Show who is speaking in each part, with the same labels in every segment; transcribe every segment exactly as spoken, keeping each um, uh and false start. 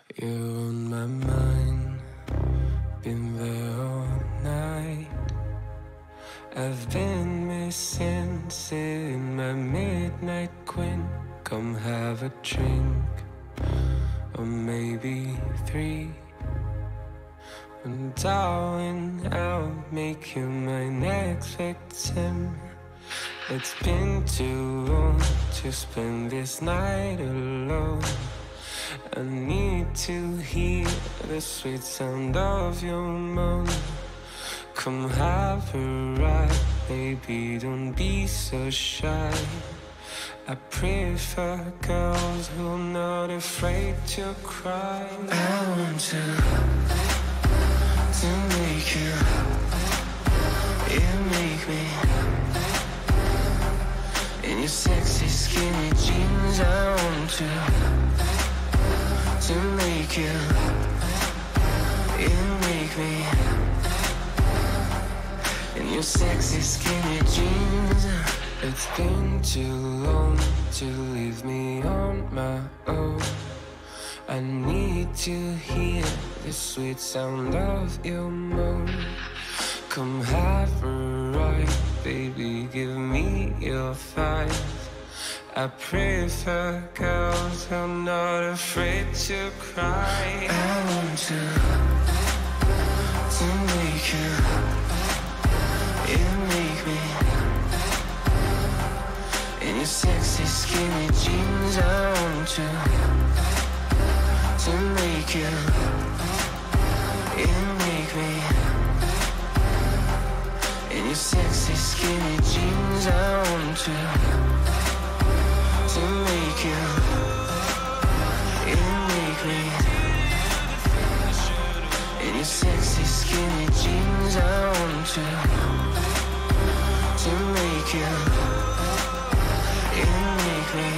Speaker 1: You're on my mind, been there all night. I've been missing, sitting my midnight queen. Come have a drink, or maybe three. And darling, I'll make you my next victim. It's been too long to spend this night alone. I need to hear the sweet sound of your moan. Come have a ride, baby, don't be so shy. I prefer girls who are not afraid to cry. I want to, to make you, you make me. In your sexy skinny jeans, I want to, to make you, you make me. In your sexy skinny jeans. It's been too long to leave me on my own. I need to hear the sweet sound of your moan. Come have a ride, baby, give me your thighs. I prefer girls who are not afraid to cry. I want to, to make you, you make me. In your sexy skinny jeans, I want to, to make you, you make me. In your sexy skinny jeans, I want to, to make you, you make me. In your sexy skinny jeans, I want to, to make you, you make me.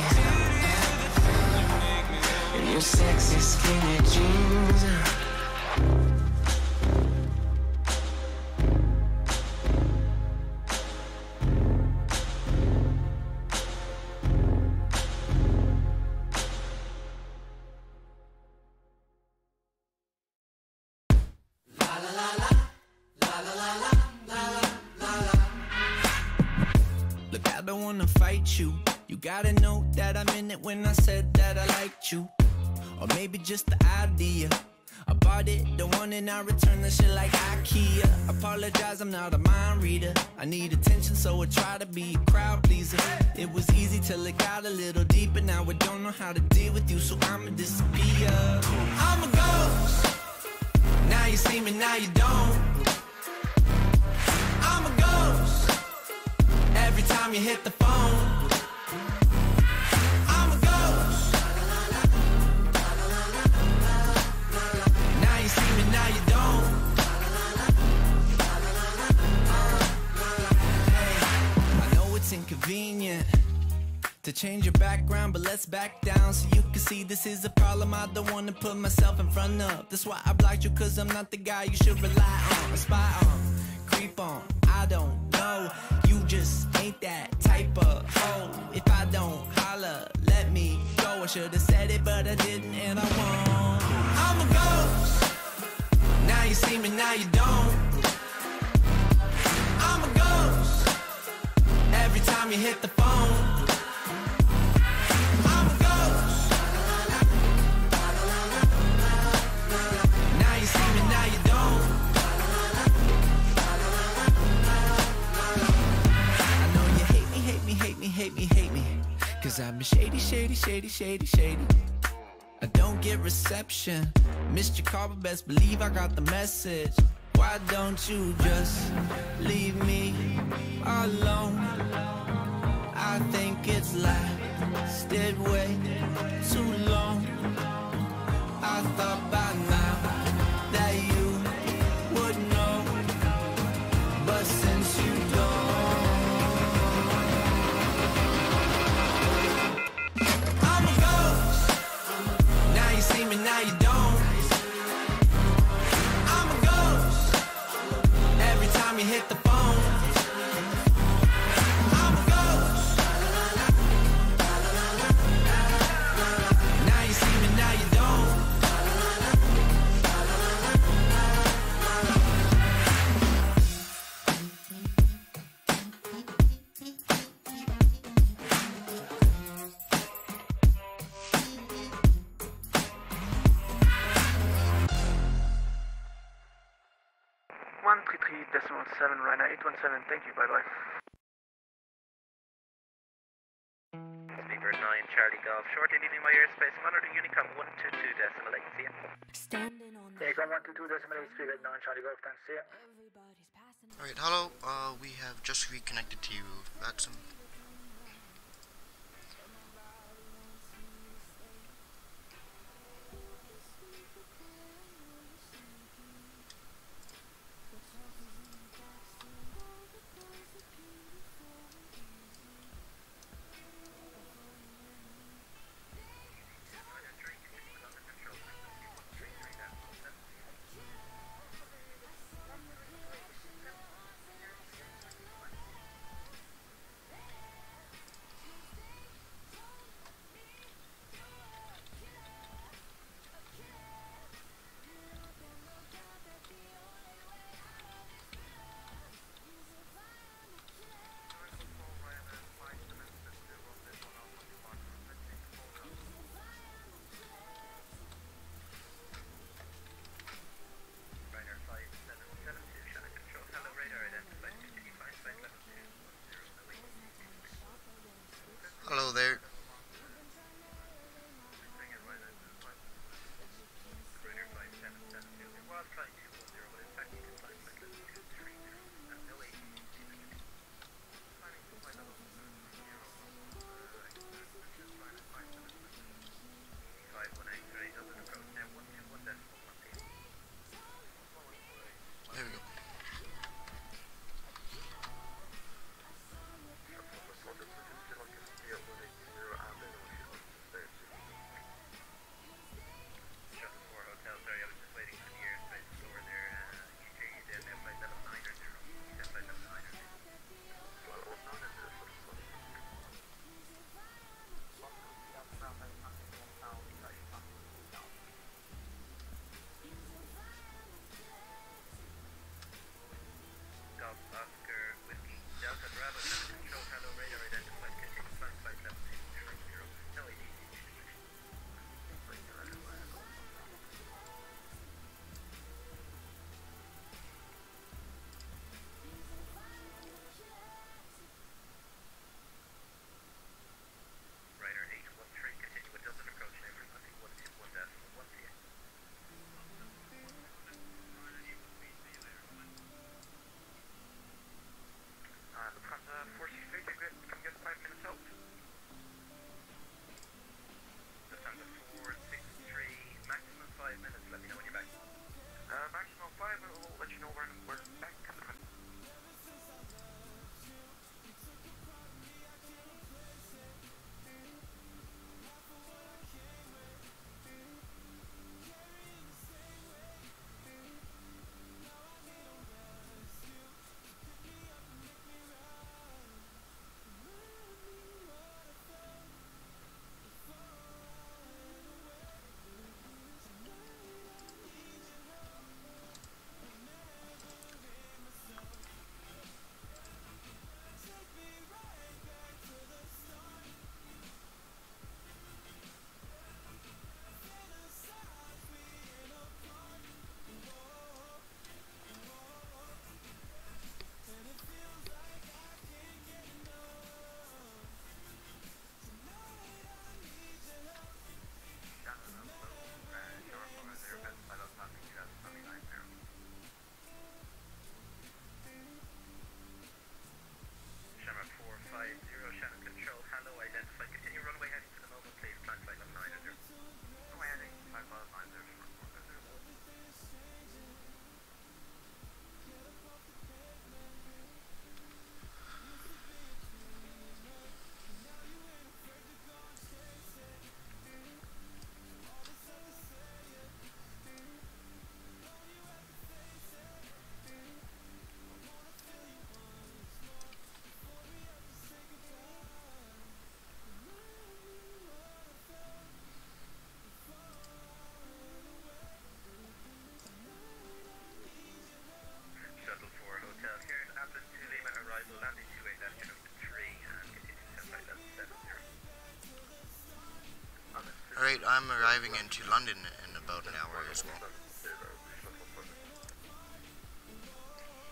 Speaker 1: In your sexy skinny jeans.
Speaker 2: Look, I don't wanna fight you. You gotta know that I meant it when I said that I liked you. Or maybe just the idea. I bought it, don't want it, now return the shit like IKEA. Apologize, I'm not a mind reader. I need attention, so I try to be a crowd pleaser. It was easy till it got a little deeper. Now I don't know how to deal with you, so I'ma disappear. I'm a ghost. Now you see me, now you don't. I'm a ghost. Every time you hit the phone. I'm a ghost. Now you see me, now you don't. Hey, I know it's inconvenient to change your background, but let's back down so you can see this is a problem I don't want to put myself in front of. That's why I blocked you, cause I'm not the guy you should rely on, spy on, creep on. I don't know, you just ain't that type of hoe. If I don't holler, let me go. I should've said it, but I didn't, and I won't. I'm a ghost. Now you see me, now you don't. I'm a ghost. Every time you hit the phone. I'm a ghost. Now you see me, now you don't. Hate me, hate me, hate me, hate me. Cause I've been shady, shady, shady, shady, shady. I don't get reception. Missed your call, but best believe I got the message. Why don't you just leave me alone? I think it's lasted way too long. I thought by now that you would know, but since you don't. See me now you don't. I'm a ghost. Every time you hit the phone. I'm a ghost. Now you see me now you don't.
Speaker 3: three three decimal seven, Ryanair eight one seven, thank you, bye bye.
Speaker 4: Speedbird nine, Charlie Golf, shortly leaving my airspace, monitor Unicom one two two decimal eight, see ya.
Speaker 5: Standing on the
Speaker 3: Unicom one two two decimal eight, Speedbird nine, Charlie Golf, thanks, see ya.
Speaker 5: everybody's passing.
Speaker 6: Alright, hello, uh, we have just reconnected to you, Maxim. Hello there. There we go. Alright, I'm arriving into London in about an hour as well.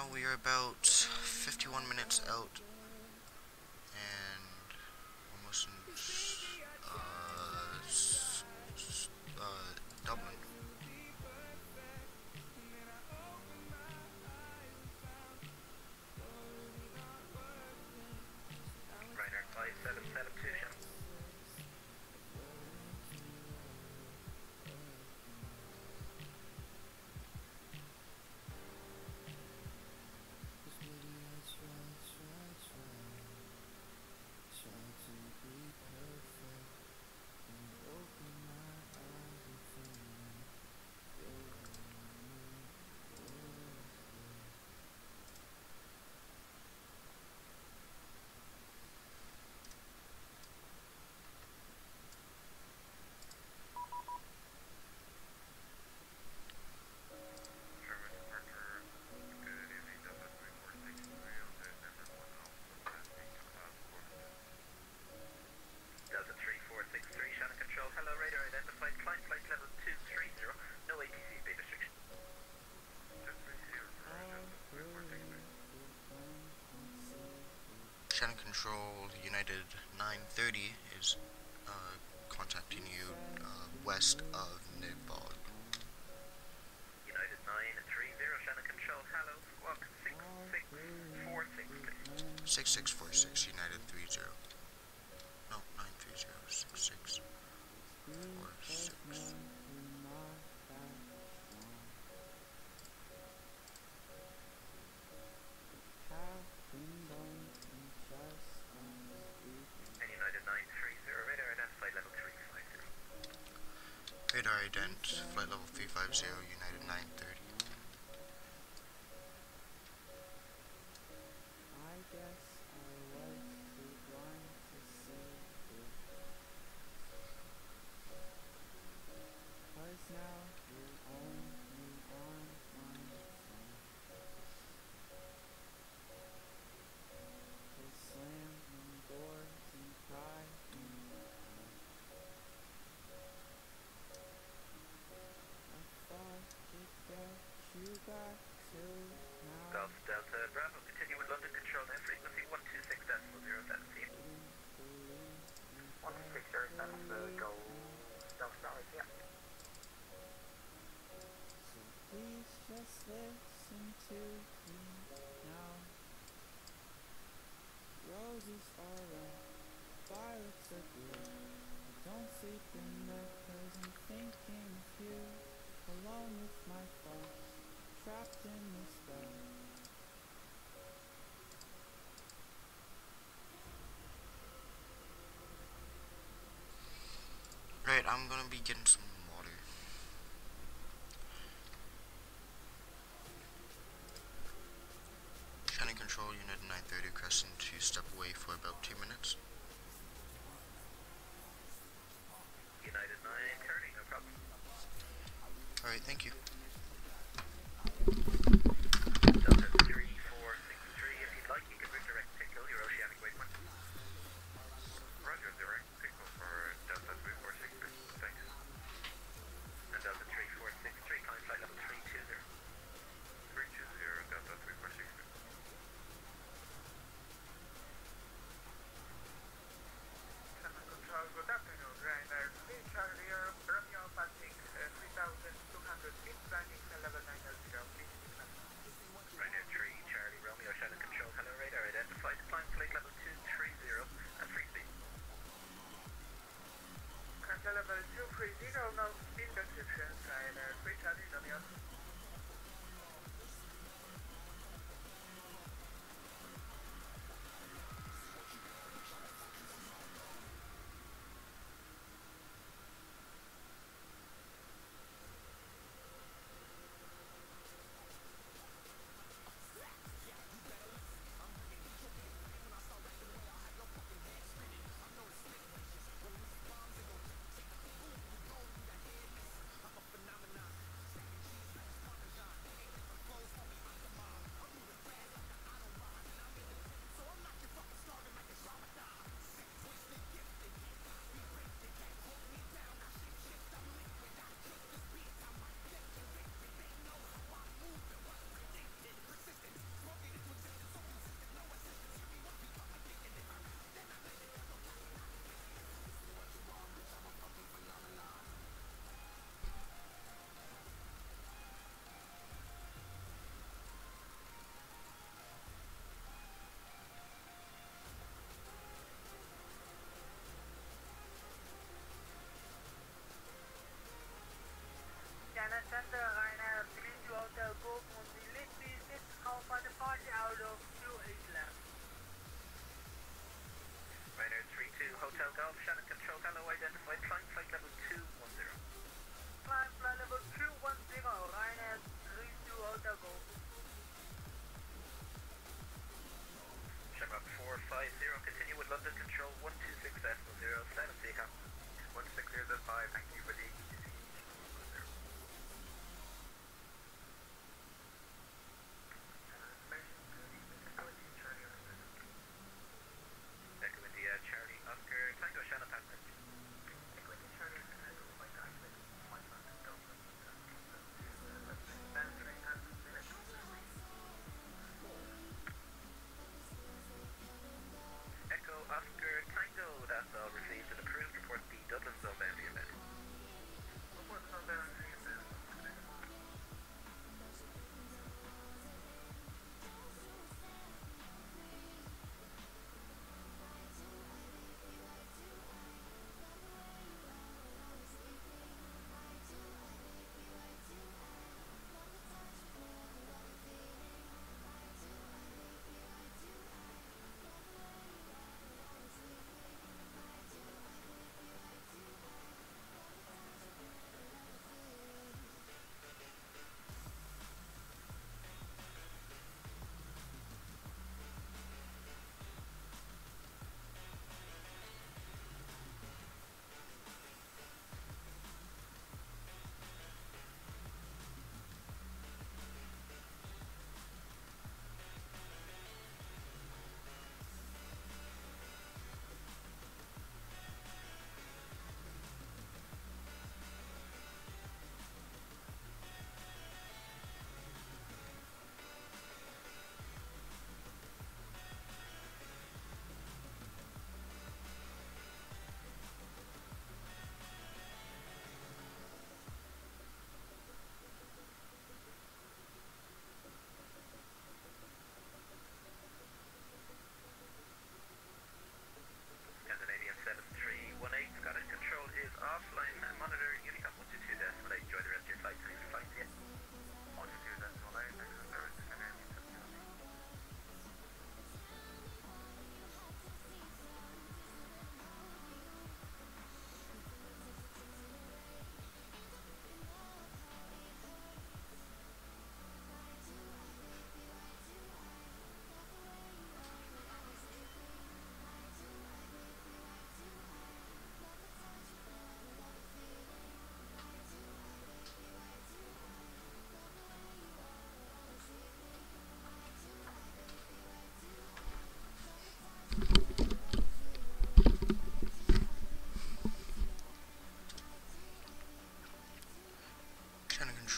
Speaker 6: now we are about fifty-one minutes out and almost in uh, s- s- uh, Dublin.
Speaker 4: Ryanair five seven seven two, Shannon. Delta three four six three, Shannon Control. Hello, radar identified. Climb flight level two three zero. No A T C bay restriction.
Speaker 6: Shannon Control United nine thirty is uh, contacting you uh, west of Nidbog.
Speaker 4: United nine three zero, Shannon Control. Hello, squawk six six four six, please.
Speaker 6: six six four six United three zero. No, nine three zero, six six four six.
Speaker 4: And United nine three zero, radar identified level three five zero.
Speaker 6: Radar ident, flight level three five zero, United nine thirty.
Speaker 4: Golf Delta Bravo, continue with London Control now, frequency one two six decimal zero, that's you.
Speaker 3: one six zero, that's the goal. Delta Bravo, yeah.
Speaker 7: Please just listen to me now. Roses are red, violets are blue. I don't sleep in bed 'cause I'm thinking of you. Alone with my thoughts, trapped in this bed.
Speaker 6: Right, I'm gonna be getting some water. Shannon Control, United nine thirty, Crescent to step away for about two minutes.
Speaker 4: United nine thirty, no problem.
Speaker 6: Alright, thank you.
Speaker 4: Delta three four six three, if you'd like, you can redirect Pickle, your oceanic waypoint. Roger, direct Pickle for Delta three four six three, thanks. And Delta three four six three, climb flight level three two zero. three two zero, Delta three four six three.
Speaker 3: Shannon Control, good afternoon. Ryanair three Charlie Romeo Pacific uh, three thousand two hundred feet, flying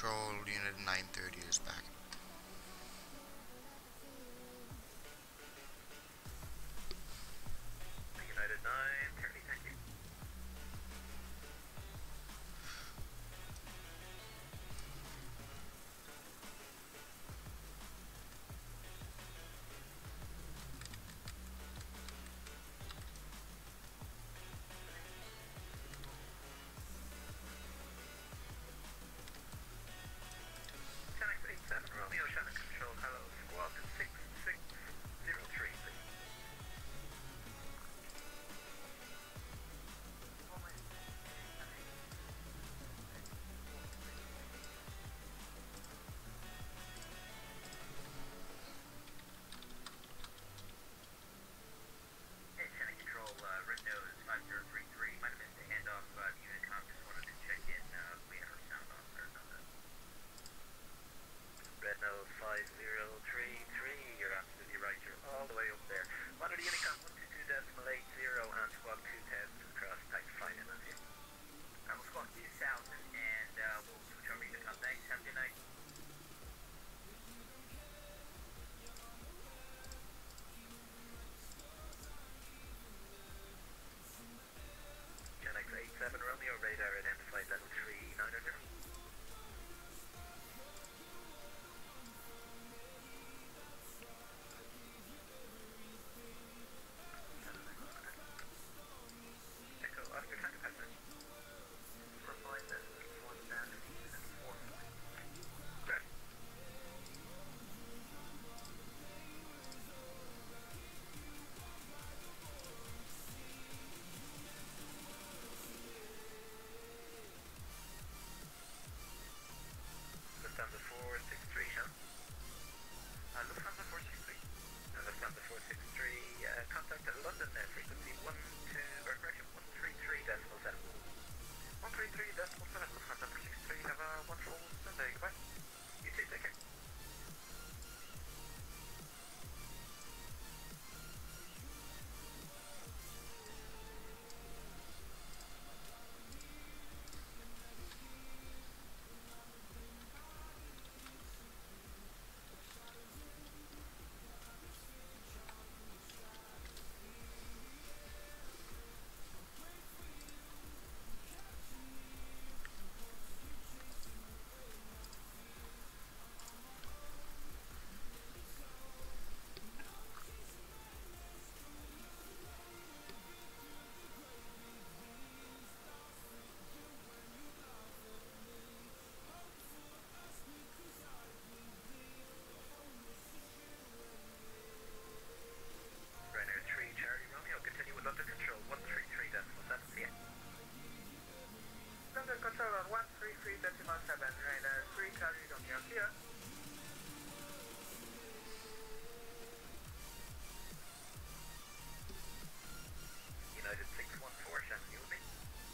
Speaker 6: Control, Unit nine thirty is back.
Speaker 4: United nine thirty, thank you. Sonic eight seven, Romeo, Shannon Control, hello, squawk six six zero three, please. Hey, Shannon Control, uh, Red Nose five zero three three, might have missed a handoff, uh, to Unicom, just wanted to check in, uh, we have our sound off there, on that. Red Nose five zero three three, you're absolutely right, you're all the way up there. Monitor Unicom one two two decimal eight zero and squawk two thousand across type flight in with you. And we'll squawk two thousand and uh, we'll switch over Unicom. Thanks, have a good night. Gen X eight seven Romeo, radar identified level three nine zero. Echo Oscar Tango Passenger. Reply this one down to unit four. Ready. Lufthansa four six three, Sean. Uh, Lufthansa four six three. Uh, Lufthansa four six three, uh, contact at London uh, frequency one two, or correction, one three three decimal seven. one three three decimal seven, Lufthansa four six three, have a wonderful Sunday, goodbye. You too, take care. Ryanair three Charlie Romeo, continue with London Control one three three decimal seven, see ya. London Control on one three three decimal seven, Ryanair three Charlie Romeo, see ya. United six one four, Shannon, you with me?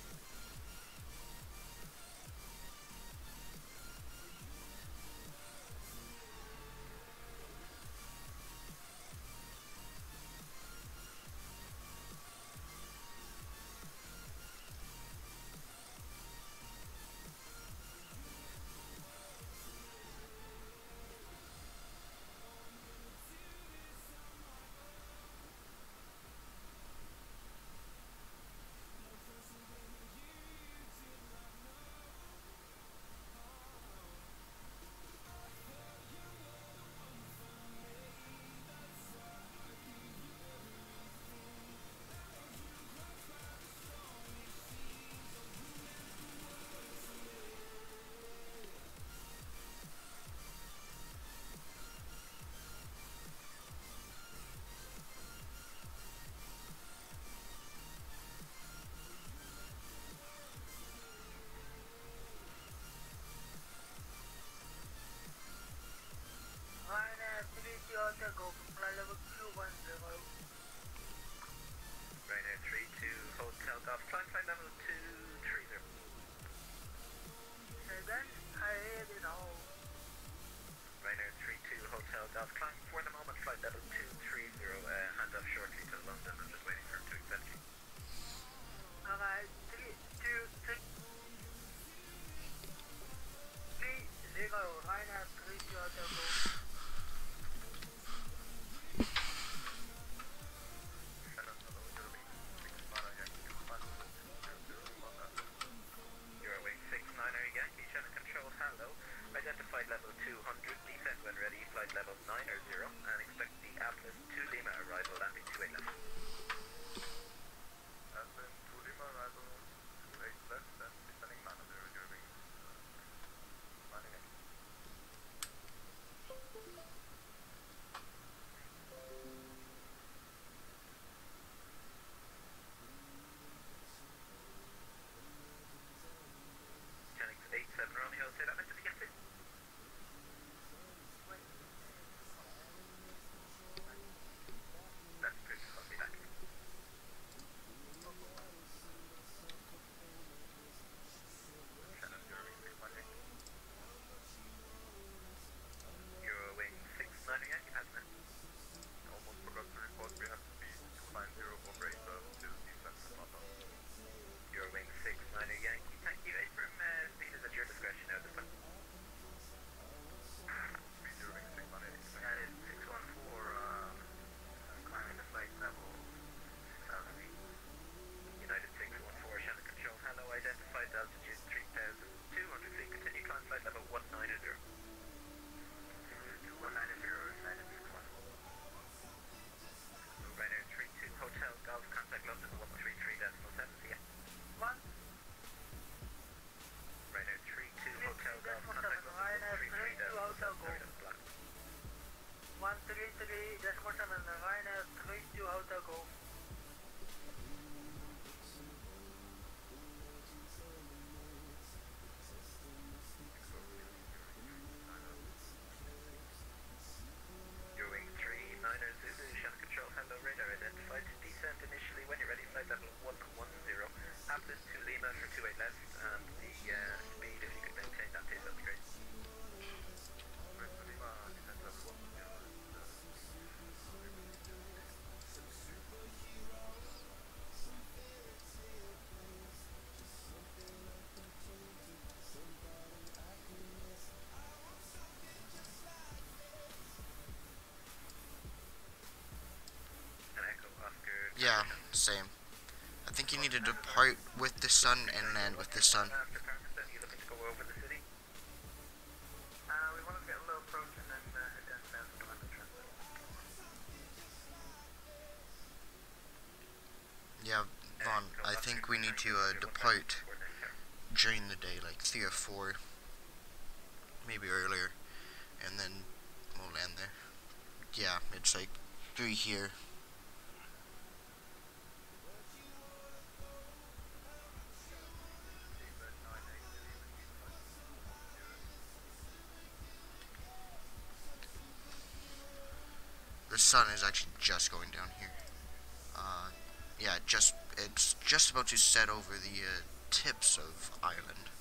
Speaker 4: Ryanair three Delta Golf, flight level two one zero. Ryanair three two Hotel Golf, climb flight level two three zero. Say then, I hear it all. Ryanair three two Hotel Golf, climb for the moment, flight level two three zero, uh, hand off shortly to London, I'm just waiting for him to accept you. Alright, three two three. Three
Speaker 3: three three, decimal seven, Ryanair three two Hotel Golf.
Speaker 4: Eurowing three niner Zulu, Shannon Control, hello, radar identified. Descent initially when you're ready, flight level one one zero. Aptus to Lima for two eight left, and the uh, speed, if you could maintain that pace, that'd be great.
Speaker 3: Right to Lima, descent level one zero.
Speaker 4: And Echo Oscar.
Speaker 6: Yeah, same. I think you need to depart with the sun and land with the sun.
Speaker 4: After Palmerston, you looking to go over the city?
Speaker 3: Uh, we want to get a low approach and then uh, head down south to London Transit.
Speaker 6: Yeah, Vaughn, I think we need to uh, depart during the day, like three or four, maybe earlier, and then we'll land there. Yeah, it's like three here. The sun is actually just going down here. Uh, yeah, just it's just about to set over the uh, tips of Ireland.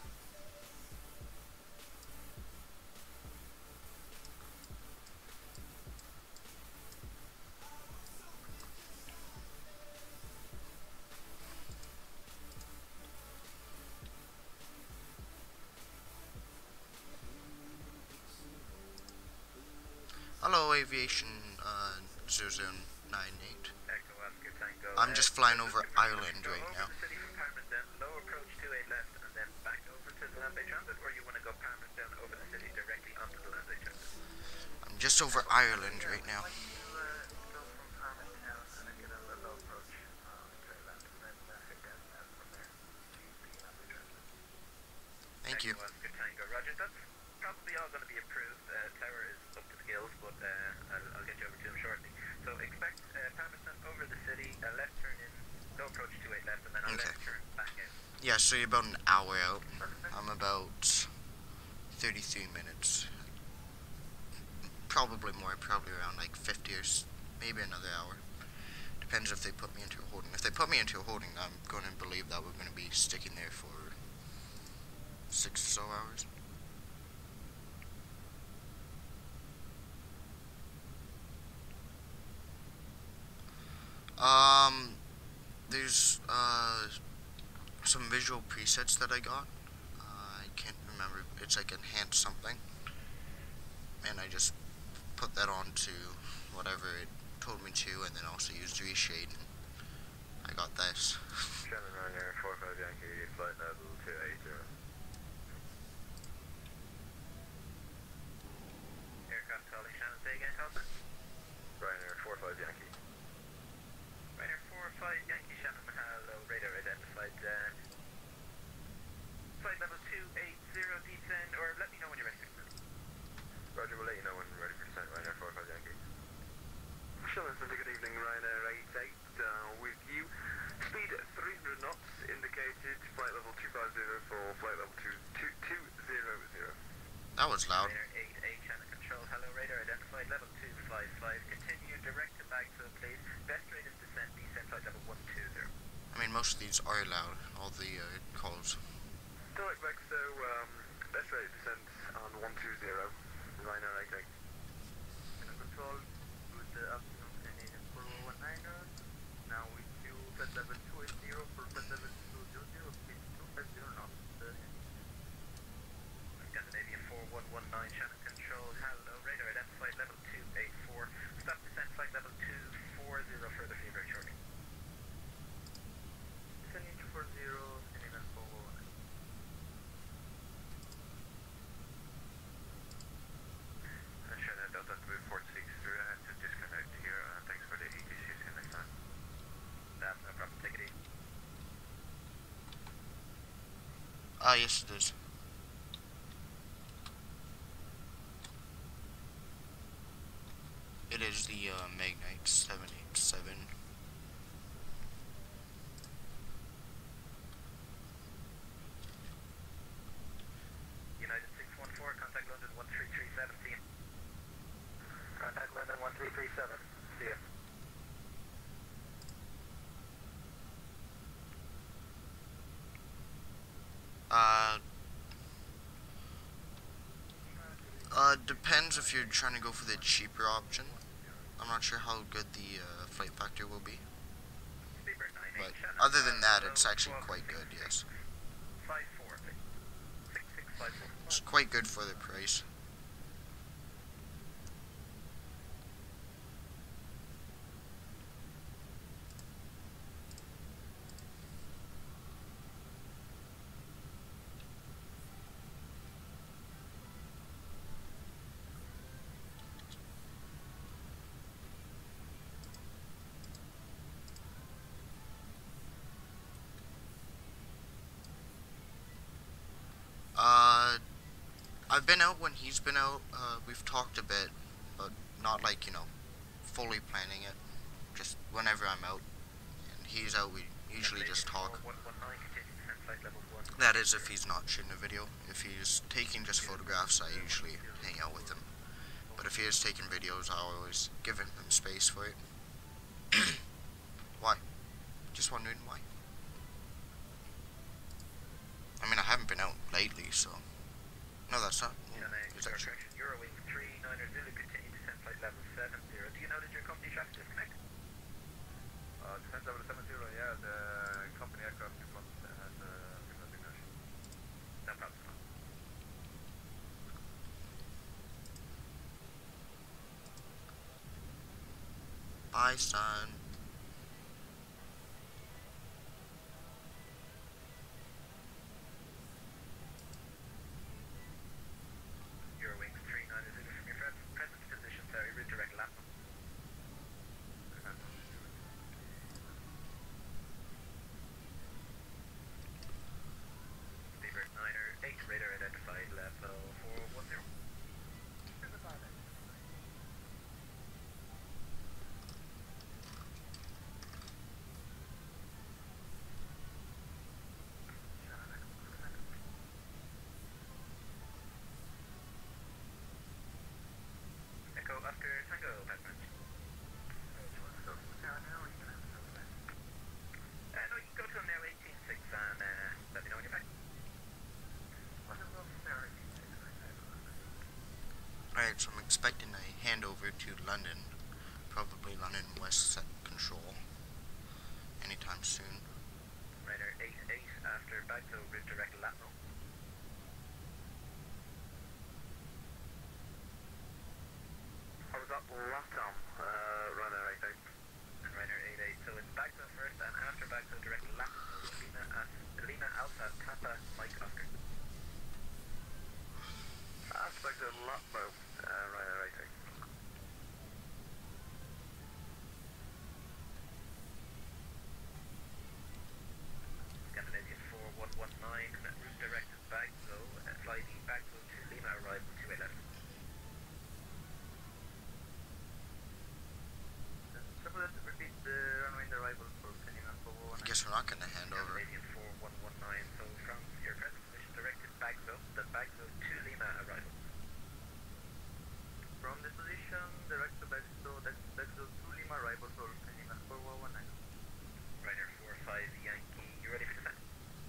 Speaker 6: Hello, Aviation uh, zero zero nine eight.
Speaker 4: Echo Oscar Tango.
Speaker 6: I'm
Speaker 4: uh,
Speaker 6: just flying over
Speaker 4: looking for-
Speaker 6: Ireland
Speaker 4: go
Speaker 6: right
Speaker 4: over
Speaker 6: now.
Speaker 4: the city from Palmerston, low approach two eight left, and then back over to the Landway Transit, or you want to go Palmerston over the city directly onto the Landway Transit?
Speaker 6: I'm just over Ireland right now.
Speaker 3: I'd like to uh, go from Palmertown and get a low approach uh, straight left and then uh, head down south from there to the London Transit.
Speaker 6: Thank you.
Speaker 4: Echo Oscar Tango. Roger, that's probably all going to be approved. Uh, tower is up to the gills, but uh, I'll, I'll get you over to him shortly. So expect uh, Palmerston over the city, a left turn in, low approach two eight left, and then a
Speaker 6: Okay.
Speaker 4: left turn back out.
Speaker 6: Yeah, so you're about an hour out. I'm about thirty-three minutes. Probably more, probably around like fifty or s- maybe another hour. Depends if they put me into a holding. If they put me into a holding, I'm going to believe that we're going to be sticking there for six or so hours. Um, there's uh, some visual presets that I got. Uh, I can't remember. It's like enhance something, and I just put that on to whatever it told me to, and then also used reshade. And I got this.
Speaker 3: Shannon Ryanair four five Yankee, flight level two eight zero.
Speaker 4: Aircraft calling Shannon, say again, Calvin.
Speaker 3: Ryanair four five Yankee.
Speaker 4: Ryanair four five Yankee, Shannon, hello, radar identified. Uh, flight level two eight zero, descend, or let me know when you're ready.
Speaker 3: Roger, we'll let you know when we're ready for descent. Ryanair four five Yankee. Shannon, good evening, Ryanair eight eight uh, with you. Speed three hundred knots indicated, flight level two five zero for flight level two two two zero zero.
Speaker 6: That was loud.
Speaker 4: Radar eight eight, Shannon Control, hello, radar identified, level two five five, continue direct to Bagfield, please. Best rate is descent, descent flight level one two zero.
Speaker 6: I mean, most of these are loud. All the uh, calls.
Speaker 3: Direct back, so um, best rate of descent on one two zero. Ryanair eight eight. Control, good afternoon, Canadian four one niner. Now with you, flight level two eight zero for flight level two zero zero, speed two five zero knots. Uh,
Speaker 4: Scandinavian four one one nine, Shannon Control, hello, radar identified, level two eight four, stop descent flight level two four zero, further for you very shortly.
Speaker 3: descending two four zero, Canadian four one nine.
Speaker 4: Uh, Shannon Delta three four six three, I have to disconnect here, uh, thanks for the E T C, see you next time. That's no problem, take it easy.
Speaker 6: Ah, yes, it is. It is the uh, Magnite seven eight seven.
Speaker 4: United six one four, contact London one three three seven, see you. Contact London one three three seven, see you.
Speaker 6: Uh, uh, depends if you're trying to go for the cheaper option. I'm not sure how good the uh, flight factor will be. But other than that, it's actually quite good, yes. It's quite good for the price. Uh, I've been out when he's been out. Uh, we've talked a bit, but not like, you know, fully planning it. Just whenever I'm out and he's out, we usually just talk. That is if he's not shooting a video. If he's taking just photographs, I usually hang out with him. But if he is taking videos, I always give him space for it. Why? Just wondering why. I mean, I haven't been out lately, so... No, that's not... Is that true?
Speaker 4: Eurowing three niner Zulu, continue descent flight level seven zero. Do you know that your company traffic disconnect?
Speaker 3: Uh, descent level seven zero, yeah, the company aircraft in front has a signal ignition.
Speaker 4: No problem.
Speaker 6: Bye, son.
Speaker 4: Eurowings three niner Zulu from your present, present position, sorry, redirect lap. Beaver niner eight, radar identified level four one zero. Echo Oscar Tango, Batman. Uh, no, you can go to him now, eighteen six, and uh, let me know when you're back.
Speaker 6: Alright, so I'm expecting a handover to London. Probably London West Set Control. Anytime soon.
Speaker 4: Ryder eight eight after Bagto redirect Latno.
Speaker 3: How was that last time? Uh, runner eight eight.
Speaker 4: And Ryder eight eight, so it's Bagto first and after Bagto direct Latno. Lima, at, Lima Alpha Kappa Mike Oscar.
Speaker 3: Aspect of Latmo, uh, runner eight eight.
Speaker 4: Scandinavian four one one nine, route directed Bagto, uh, fly the Bagto to Lima, arrival two eleven.
Speaker 3: Triple S, repeat the runway and arrival for Kenyan four one
Speaker 6: I
Speaker 3: nine.
Speaker 6: guess we're not gonna hand over.
Speaker 4: Scandinavian four one one nine, so from your present position directed Bagto, the Bagto to Lima, arrival.
Speaker 3: From this position, direct to Bexo, Bexo to Lima, arrival for Kenyan four one nine.
Speaker 4: Ryder four five Yankee, you ready for descent?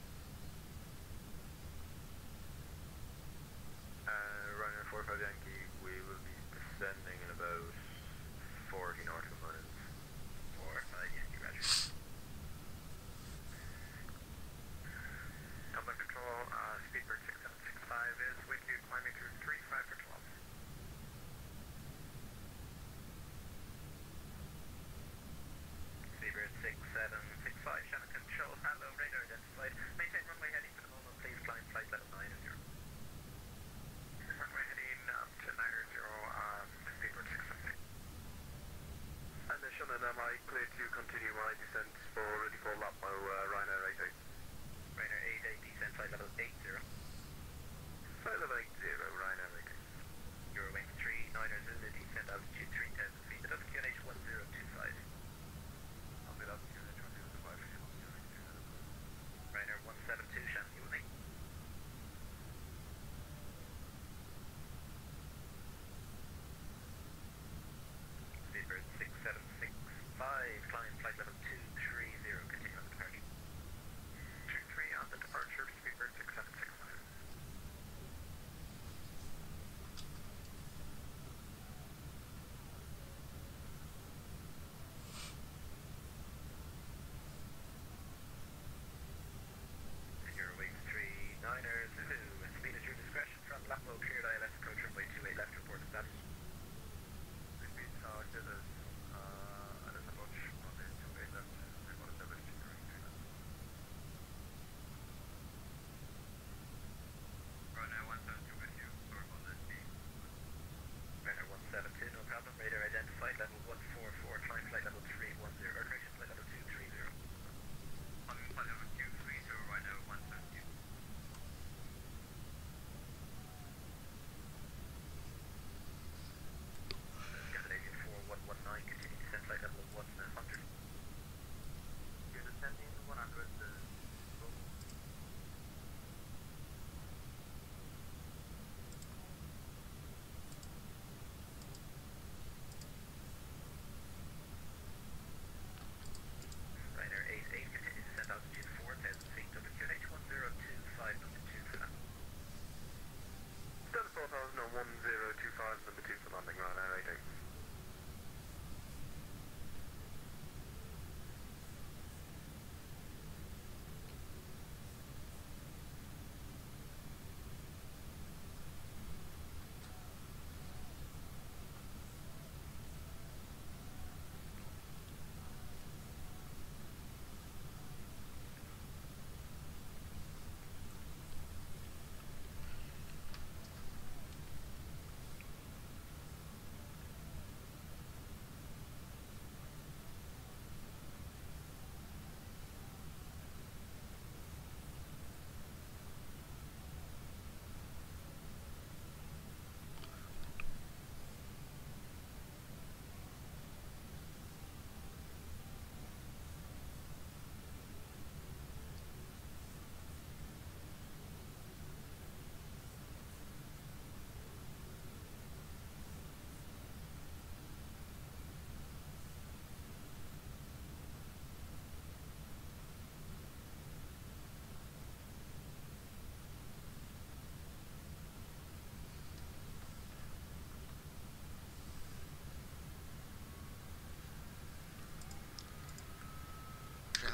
Speaker 3: Uh, runner four five Yankee, we will be descending in about forty nautical miles.
Speaker 4: four five Yankee, roger.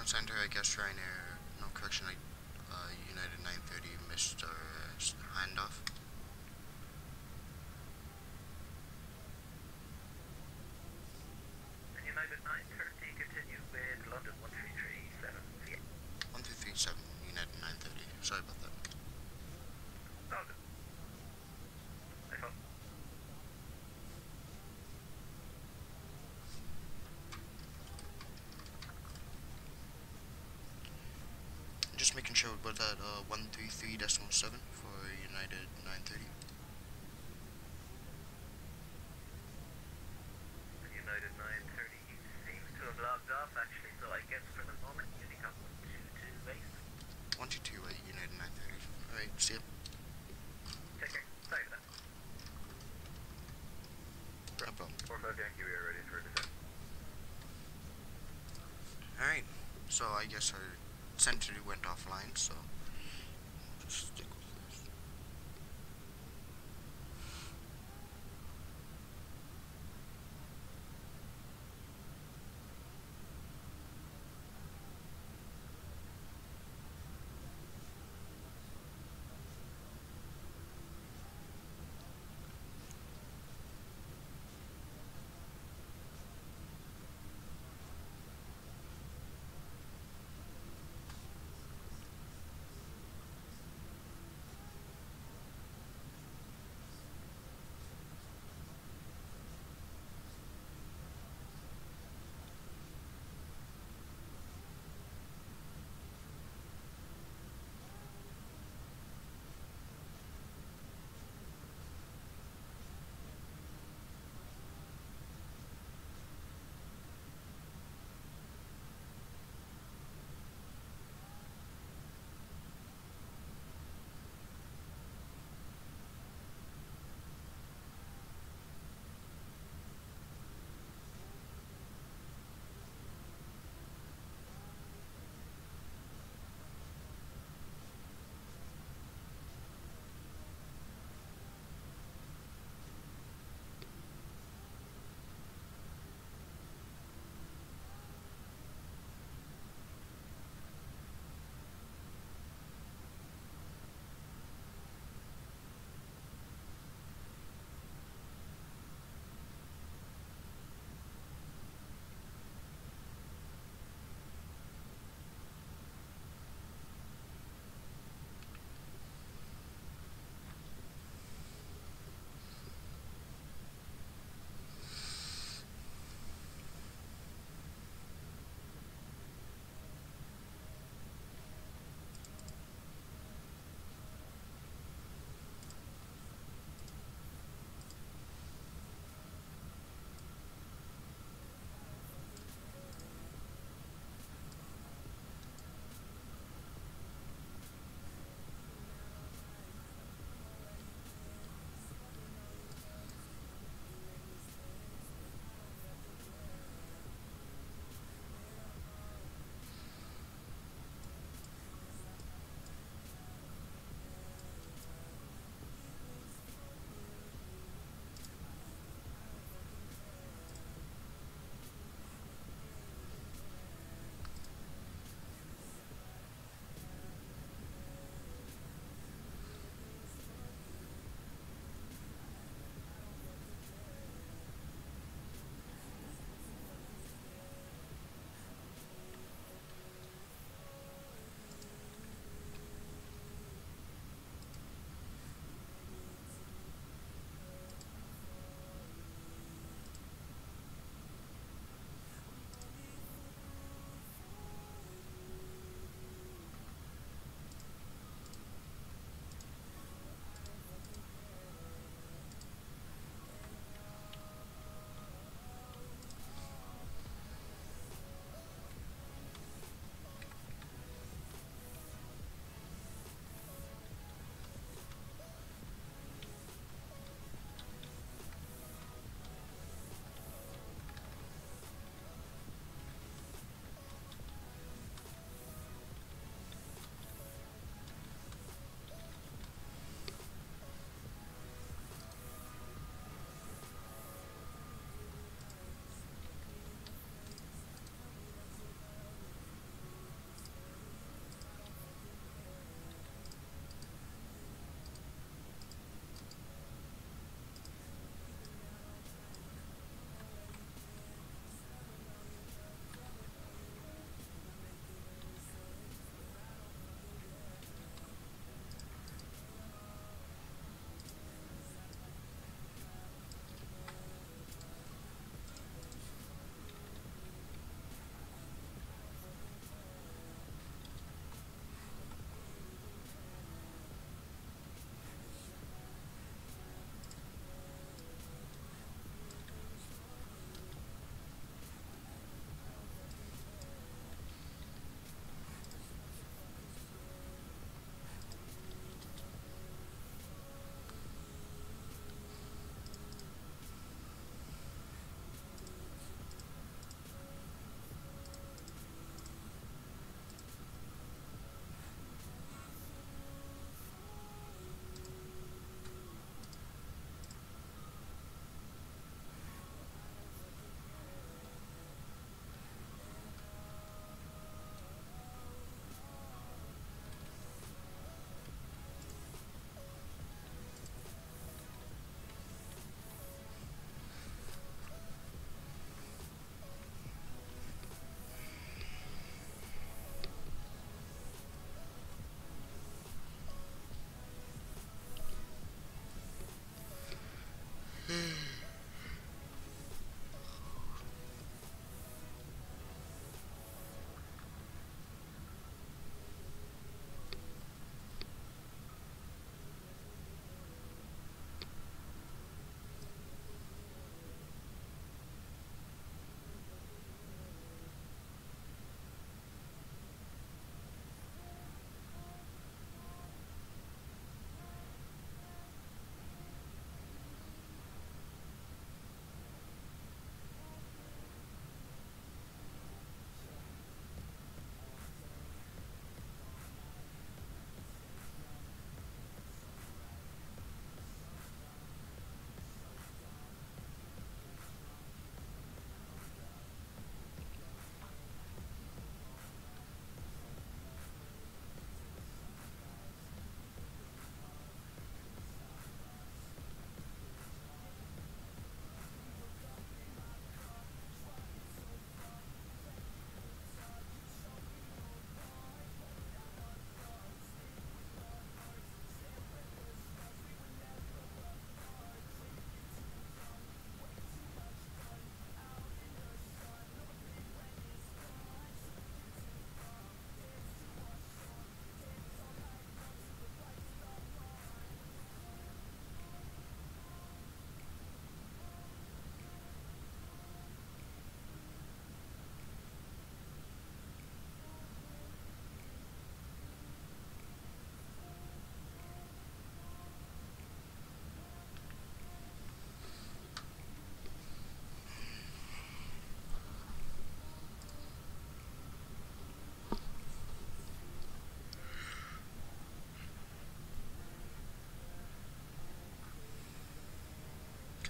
Speaker 6: Center, I guess Ryanair, no correction, I, uh, United nine thirty, Mister Handoff.
Speaker 4: And United nine thirty, continue with London one three three seven V.
Speaker 6: one two three seven, United nine thirty, sorry about that.
Speaker 4: All good. I thought.
Speaker 6: Just making sure it was at uh, one three three decimal seven for United nine thirty.
Speaker 4: United nine thirty seems to have logged off actually, so I guess for the moment Unicom one two two eight.
Speaker 6: one two two eight, United nine thirty. Alright, see ya.
Speaker 4: Take care. Sorry for that.
Speaker 6: No problem.
Speaker 3: four five Yankee, we are ready for descent.
Speaker 6: Alright, so I guess our Sentry went offline, so we'll just stick with this.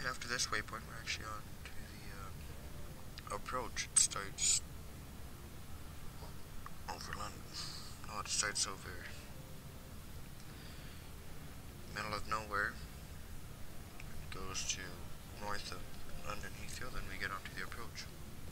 Speaker 6: Okay, after this waypoint, we're actually on to the uh, approach. It starts over London. Oh, it starts over middle of nowhere. It goes to north of London Heathrow, then we get onto the approach.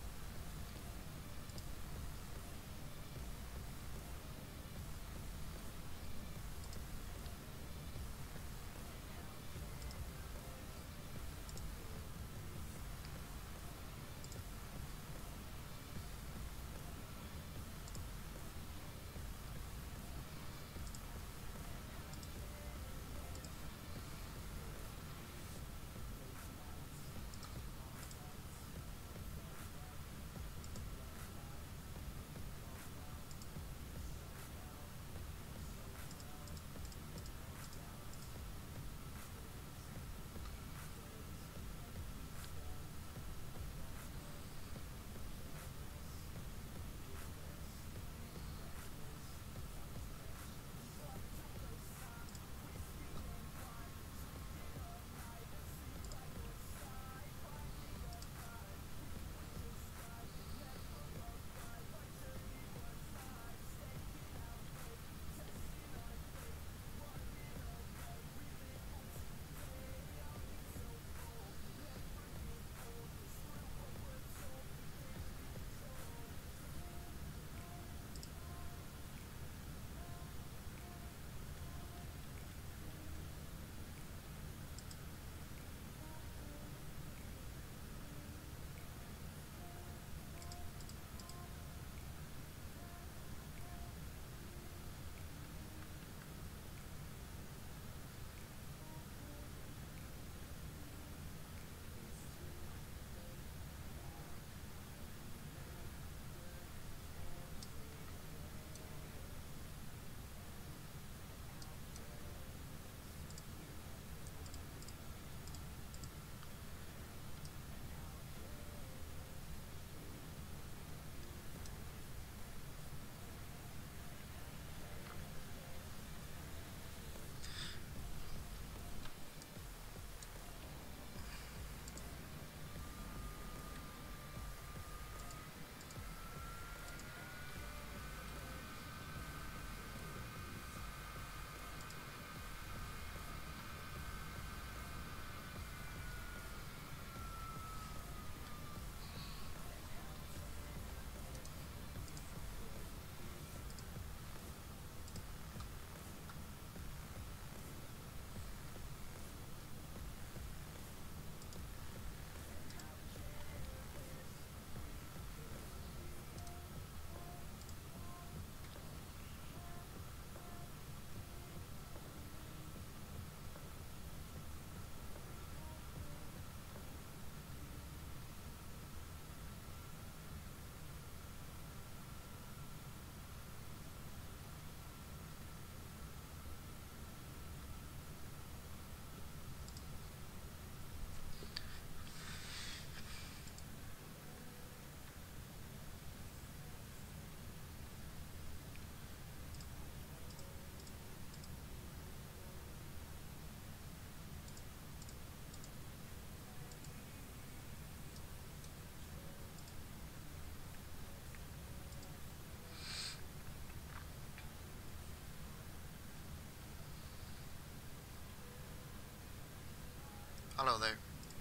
Speaker 6: Hello there.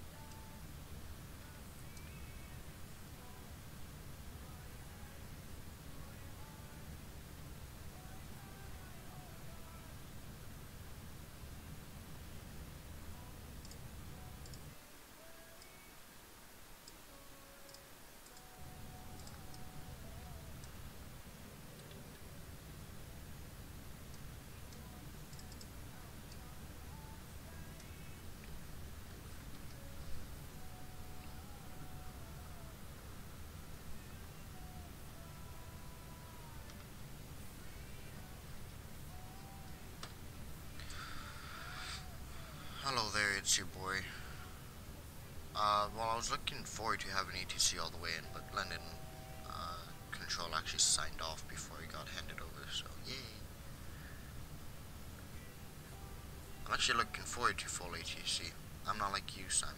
Speaker 6: Hello there, it's your boy. Uh, well, I was looking forward to having E T C all the way in, but London uh, Control actually signed off before he got handed over, so yay. I'm actually looking forward to full E T C. I'm not like you, Simon.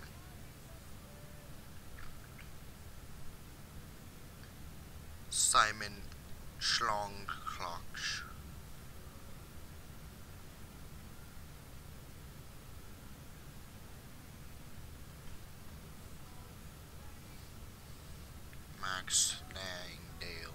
Speaker 6: Simon Schlong Clocks. Max Langdale.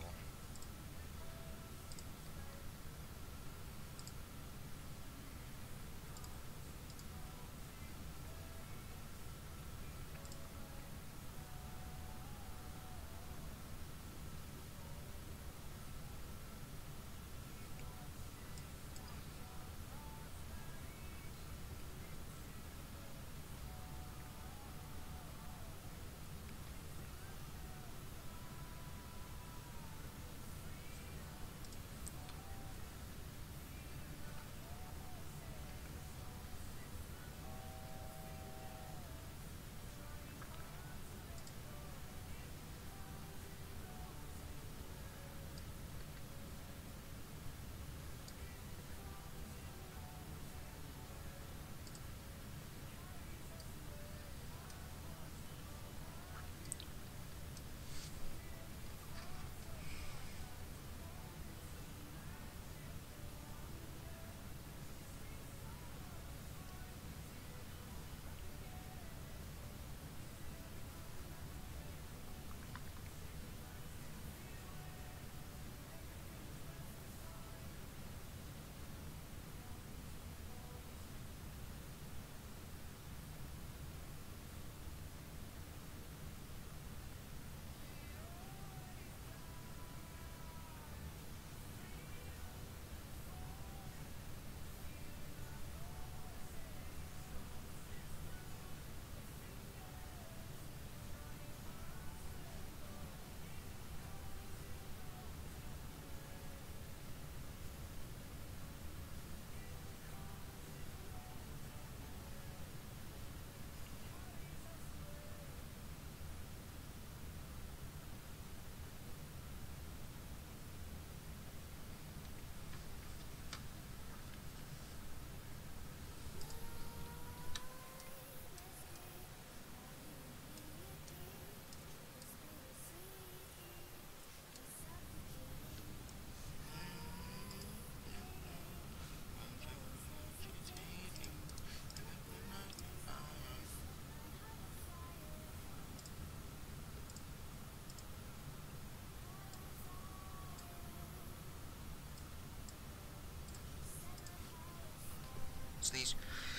Speaker 6: Sneeze.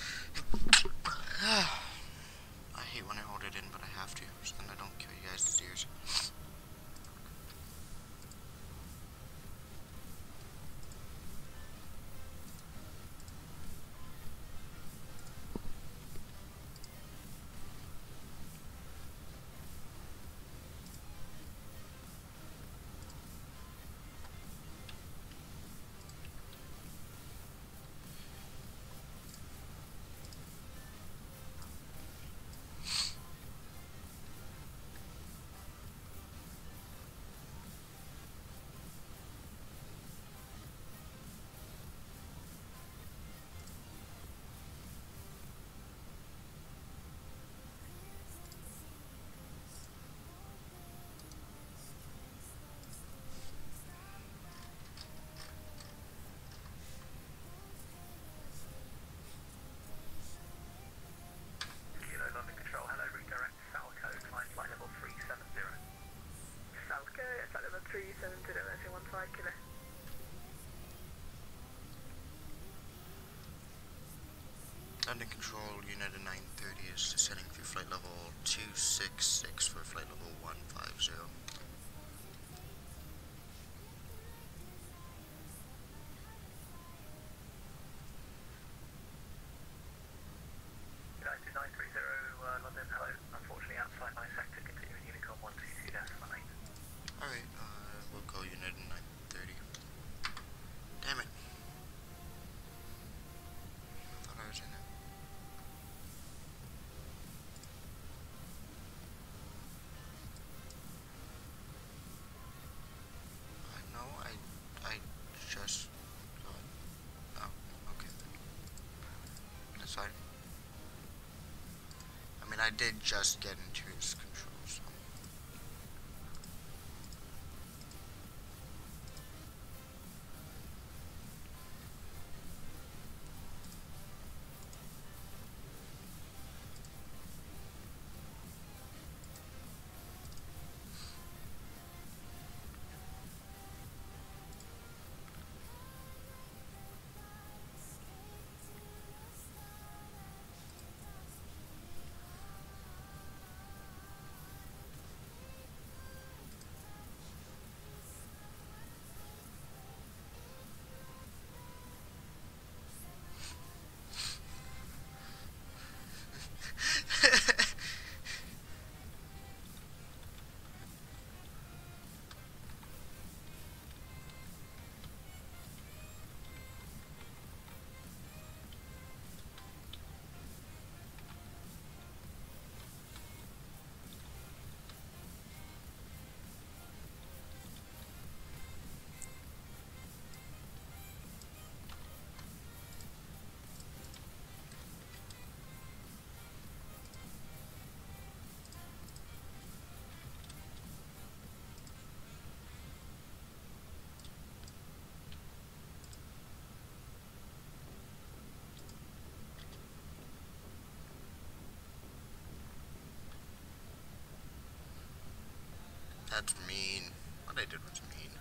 Speaker 6: I hate when I hold it in, but I have to, so then I don't kill you guys' ears.
Speaker 4: Kilo London Control, hello, redirect Falco, climb flight level three seven zero. Falco, flight level three seven zero, one five kilo.
Speaker 6: London Control, United nine thirty is descending through flight level two six six for flight level one five zero.
Speaker 4: United nine three zero, uh, London, hello. Unfortunately, outside my sector, continuing Unicom one two two nine.
Speaker 6: Alright, uh, we'll go United nine thirty. Damn it. Thought I was in it. I did just get into his controls. That's mean. What I did was mean.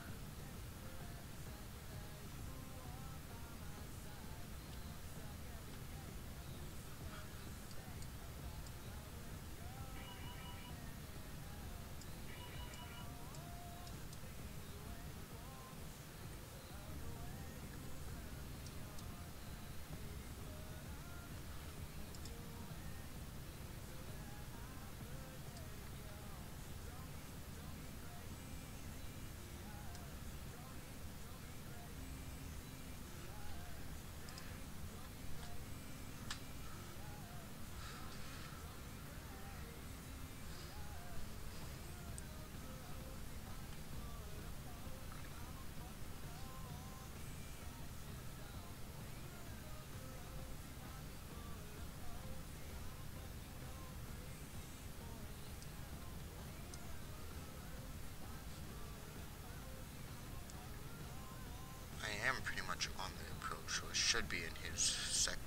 Speaker 6: I am pretty much on the approach, so it should be in his sector.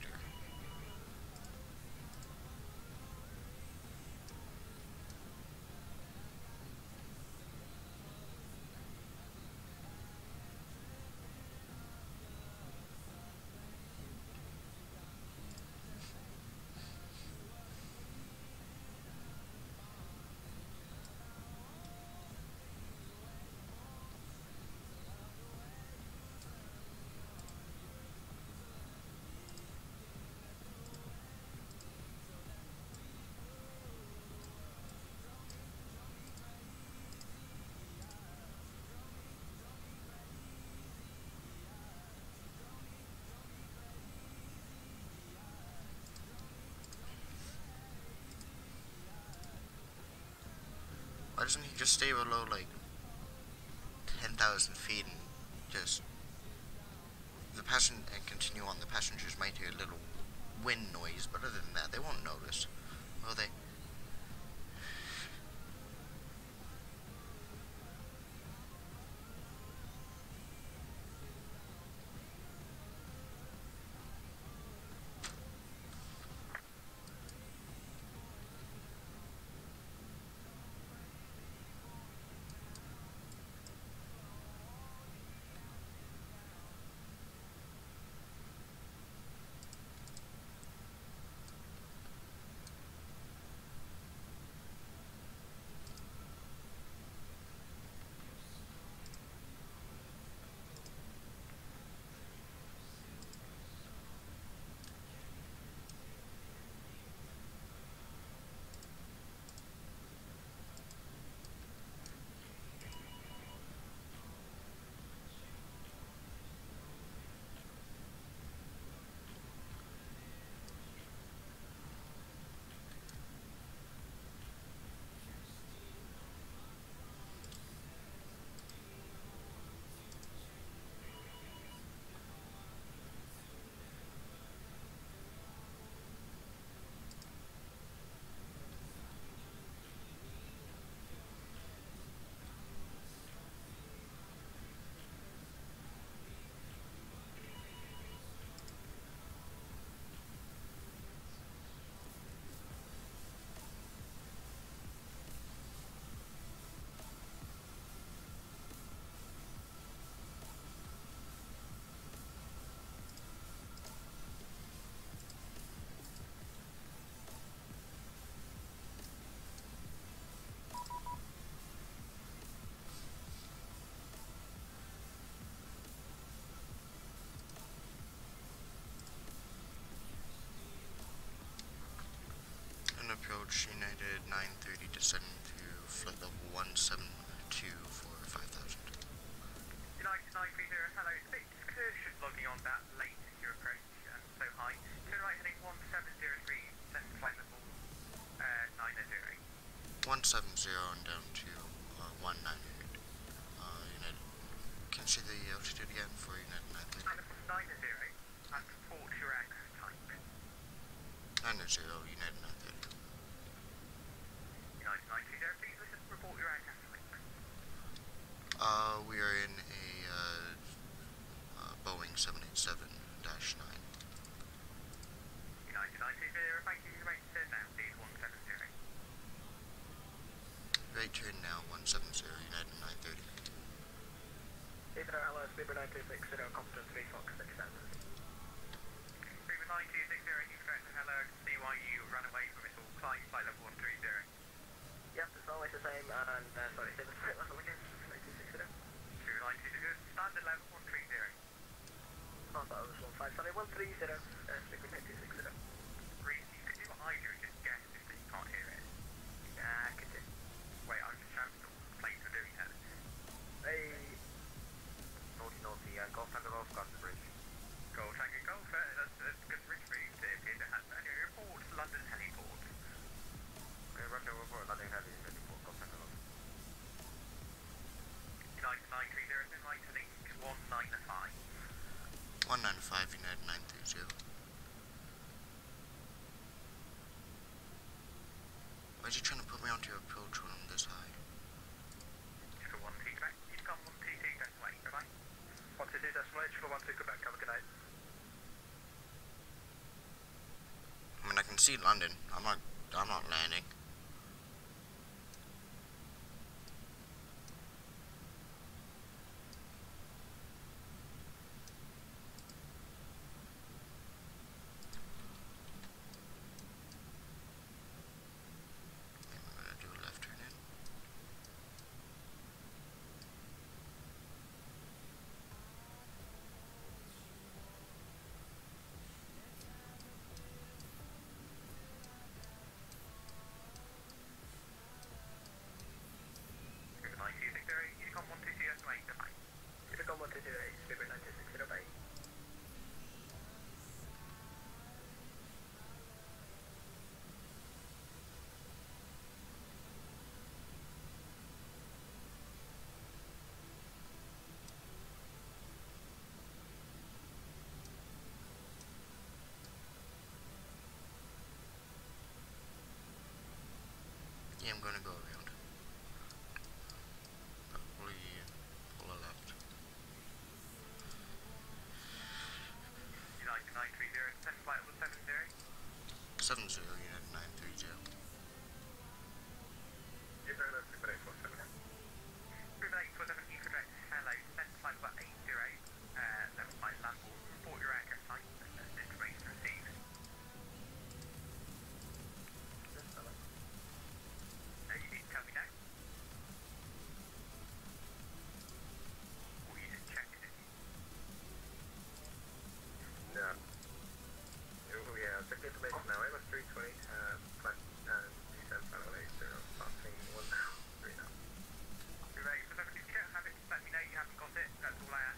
Speaker 6: Why doesn't he just stay below like ten thousand feet and just the passenger and continue on? The passengers might hear a little wind noise, but other than that, they won't notice, will they? United nine thirty descend to flight level one seven two for five thousand.
Speaker 4: United nine three zero, hello. It's a bit discursive logging on that late into your approach and so high. Turn right heading one seven zero three, send flight level uh, nine zero eight.
Speaker 6: one seven zero and down to uh, one nine eight. Uh, United, can you see the altitude again for United nine thirty?
Speaker 4: Flight level nine zero eight and report your aircraft type.
Speaker 6: nine zero, United nine thirty.
Speaker 4: United nine three zero, please listen, report your aircraft type.
Speaker 6: Uh, we are in a uh, uh, Boeing seven eighty-seven dash nine.
Speaker 4: United nine three zero, thank you, rate turn now, please one seven zero.
Speaker 6: Right turn now, one seven zero, United nine thirty.
Speaker 3: Either L S Libra nine two six zero, confidence three Fox six seven.
Speaker 4: Libra nine two six zero, you correct, hello, I can see why you ran away from it all. Climb flight level one three zero.
Speaker 3: Yep, it's always the same, and uh, sorry, say the flight level again, nine two six zero.
Speaker 4: Libra nine two six zero, standard level one three zero.
Speaker 3: Oh, that was one five, sorry, one three zero, uh, Libra nine two six zero.
Speaker 4: Reese, you can do what I do, just guess if you can't hear it.
Speaker 3: Yeah, I can do.
Speaker 4: Wait, I'm just shouting what the planes are doing then.
Speaker 3: Hey, naughty naughty, uh, Golf Tango Golf, Gosford Bridge.
Speaker 4: Go Tango Golf, uh, that's, that's good bridge for you to appear to have. Anyway, report to London Heliport.
Speaker 3: Okay, Roger, report, London Heavy, report, Golf Tango Golf.
Speaker 4: United nine three zero, then right heading one nine five.
Speaker 6: one nine five, United nine thirty. Why is he trying to put me onto your approach when I'm this high?
Speaker 4: Just for one two Quebec, you've got one two two decimal eight, bye bye.
Speaker 3: one two two decimal eight, for one two Quebec, have a good night.
Speaker 6: I mean, I can see London. I'm not. I'm not landing. I'm gonna do a left turn in.
Speaker 4: Libra nine two six zero, you've got one two two decimal eight, bye bye.
Speaker 3: If you come one two two eight, Libra nine two six zero, bye.
Speaker 6: Yeah, I'm gonna go around. Probably pull a left.
Speaker 4: United nine three zero, send flight level seven zero.
Speaker 6: seven zero, United nine thirty.
Speaker 3: Libra nine three eight four seven.
Speaker 4: Libra eight four seven, you correct, hello, send flight level eight zero, uh, level five landfall, report your aircraft type, and information received. Uh, you need to tell me now. Or you just checked it.
Speaker 3: Yeah. Oh, yeah, I'll check the information now. Airbus three twenty, uh, flight, uh, descent final eight zero, passing one three now.
Speaker 4: Libra eight four seven, if you don't have it, just let me know you haven't got it, that's all I ask.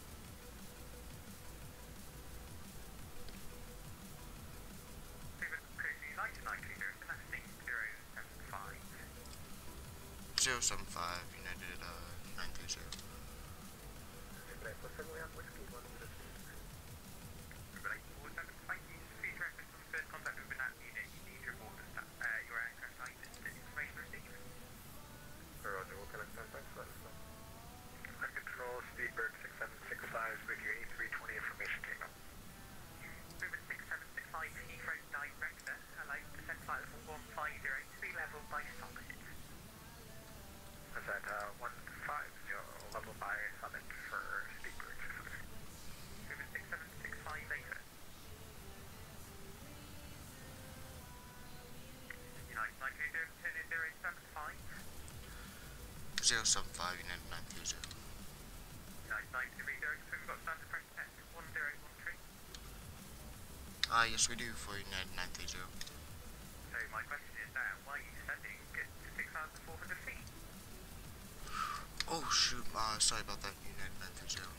Speaker 4: Libra Crazy United nine three zero, send that to six zero seven five.
Speaker 6: zero seven five, United uh, nine thirty.
Speaker 3: Libra eight four seven, we have whiskey, one fifty.
Speaker 4: Libra eight four seven, thank you. For your reference on first contact with an unit, you need to report the sta- uh, your aircraft type and information received.
Speaker 3: Roger, what can I stand by for that? I control Speedbird six seven six five with your A three twenty information takeoff.
Speaker 4: River six seven six five, Heathrow Director, hello, descent flight level one five zero, sea level by summit.
Speaker 3: Is that uh, one five zero, level by summit for Speedbird six seven six?
Speaker 4: River six seven six five, later. United nine three zero, turn in zero seven five.
Speaker 6: zero seven five, United nine thirty.
Speaker 4: United nine three zero, so we've got standard press test one zero one three.
Speaker 6: Ah, yes, we do for United nine thirty.
Speaker 4: So my question is now, why are you so
Speaker 6: Uh, sorry about that, United nine three zero.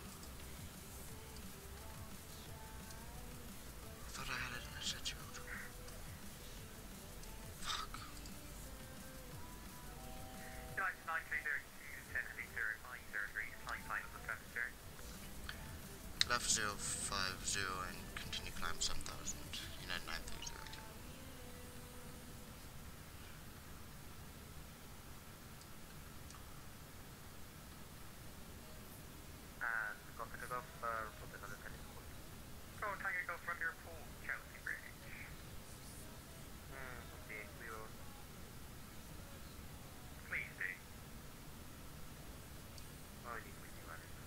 Speaker 6: I thought I had it, I set you out. Fuck.
Speaker 4: United nine three zero two ten heading zero five zero three, flying final of the left zero.
Speaker 6: Left zero five zero and continue climb seven thousand, United nine three zero.
Speaker 3: And got the Golf, uh, put another ten in court.
Speaker 4: Go Tango Golf Romeo report, Chelsea Bridge.
Speaker 3: Hmm, okay, we will.
Speaker 4: Please do.
Speaker 3: Oh, you with you, Alex.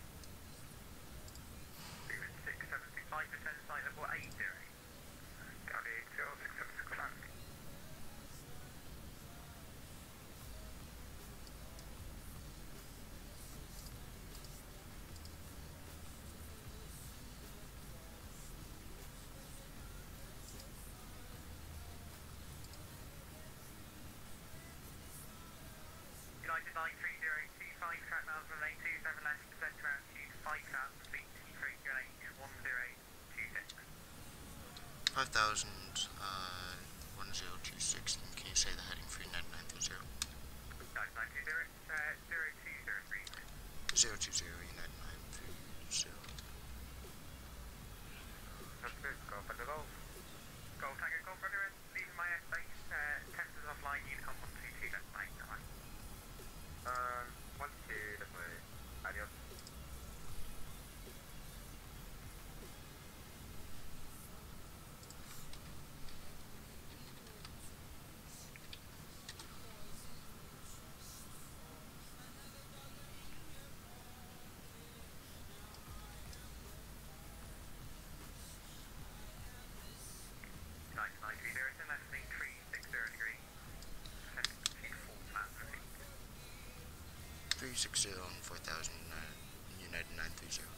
Speaker 4: six seven six five percent site level eight zero. County eight zero six seven six five. United nine three zero two five, track miles from lane two seven left, descent to altitude five thousand feet, three H one zero two six.
Speaker 6: five thousand, uh, one zero two six, and can you say the heading for United nine three zero?
Speaker 4: United nine two zero, uh, zero two zero three.
Speaker 6: zero two zero, United nine three zero.
Speaker 3: That's good, go for the Golf.
Speaker 4: Golf Tango Golf Romeo, leaving my airspace, uh, testers offline, Unicom one two two, that's nine nine.
Speaker 3: Um, one, two, definitely. Adios.
Speaker 4: United nine three zero, left lane three six zero degrees, descent to four thousand feet.
Speaker 6: three six zero and four thousand, uh, United nine three zero.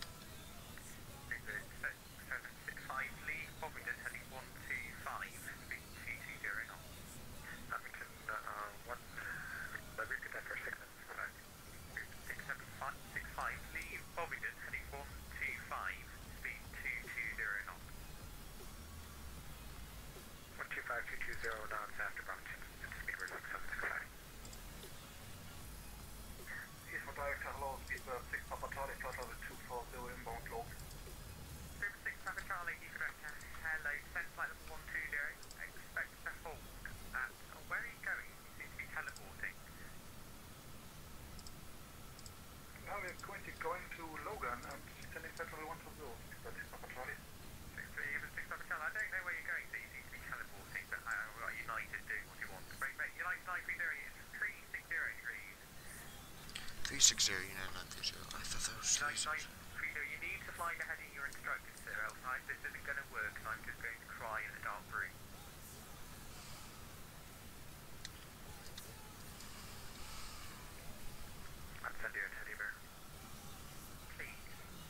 Speaker 4: seven six five, leave Bovington heading one two five, speed two two zero knots.
Speaker 3: Hamilton, uh, one. Let me repeat that for a second.
Speaker 4: six seven five six five, leave Bovington heading one two five, speed two two zero knots.
Speaker 3: one two five two two zero knots after Brompton. Speed was six seven six five. East for director, hello, speed uh, six Papa Charlie, flight level two four zero inbound low.
Speaker 4: Group six Papa Charlie, East Director, hello, descent flight level one two zero, expect to hold at, oh, where are you going? You seem to be teleporting.
Speaker 3: Now we're currently going to Logan and sending petrol one two zero. Speed six Papa Charlie.
Speaker 4: six three, even six Papa Charlie, I don't know where you're going, so you seem to be teleporting, but I, uh, United do what you want. Great, great, United nine three zero is three six zero degrees.
Speaker 6: three six zero, United nine three zero. I thought that was three
Speaker 4: United
Speaker 6: six
Speaker 4: nine
Speaker 6: zero.
Speaker 4: three zero, you need to fly ahead of your instructions, sir, else I, this isn't going to work and I'm just going to cry in a dark room.
Speaker 3: I'm sending you a teddy bear.
Speaker 4: Please.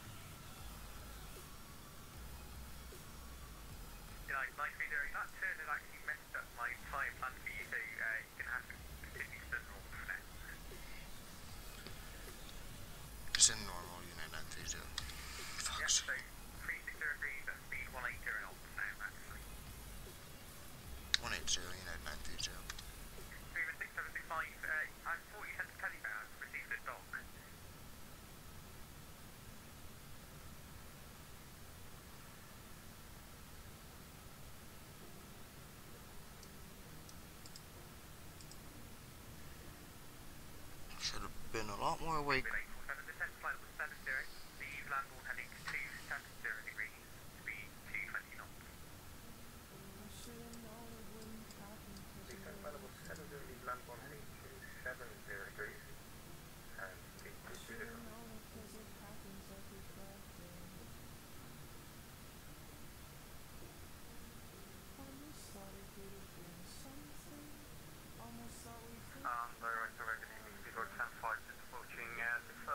Speaker 4: United nine three zero, that turn has actually messed up my entire plan for you, so uh, you're going to have to continue to normal for now.
Speaker 6: It's in normal, United nine three zero.
Speaker 4: Yeah,
Speaker 6: Fuck's
Speaker 4: so three six zero degrees at speed one eight zero knots now, actually.
Speaker 6: one eight zero, United nine three zero.
Speaker 4: Fever six seven six five, uh, I thought you sent a telephone, I've received a dock.
Speaker 6: Should have been a lot more awake.
Speaker 4: With eight four seven, descent flight level seven zero, leave landborne heading two seven zero degrees, speed two twenty knots.
Speaker 7: I should've known it wouldn't happen 'cause
Speaker 3: Please
Speaker 7: you're
Speaker 3: send flight level seven zero, leave landborne heading two seven zero degrees. And speed
Speaker 7: I
Speaker 3: two two
Speaker 7: should've
Speaker 3: zero.
Speaker 7: known it 'cause it happens every goddamn day. Almost thought it could have been something. Almost thought we could.
Speaker 3: Um, director, recording speed ten five, approaching uh, six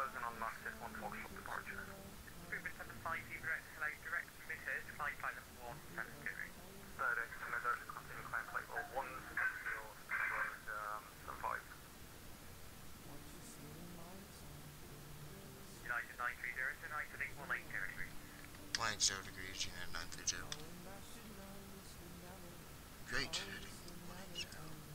Speaker 4: turn right heading one eight zero degrees.
Speaker 6: one eighty degrees, unit nine three zero. Great, heading one eighty.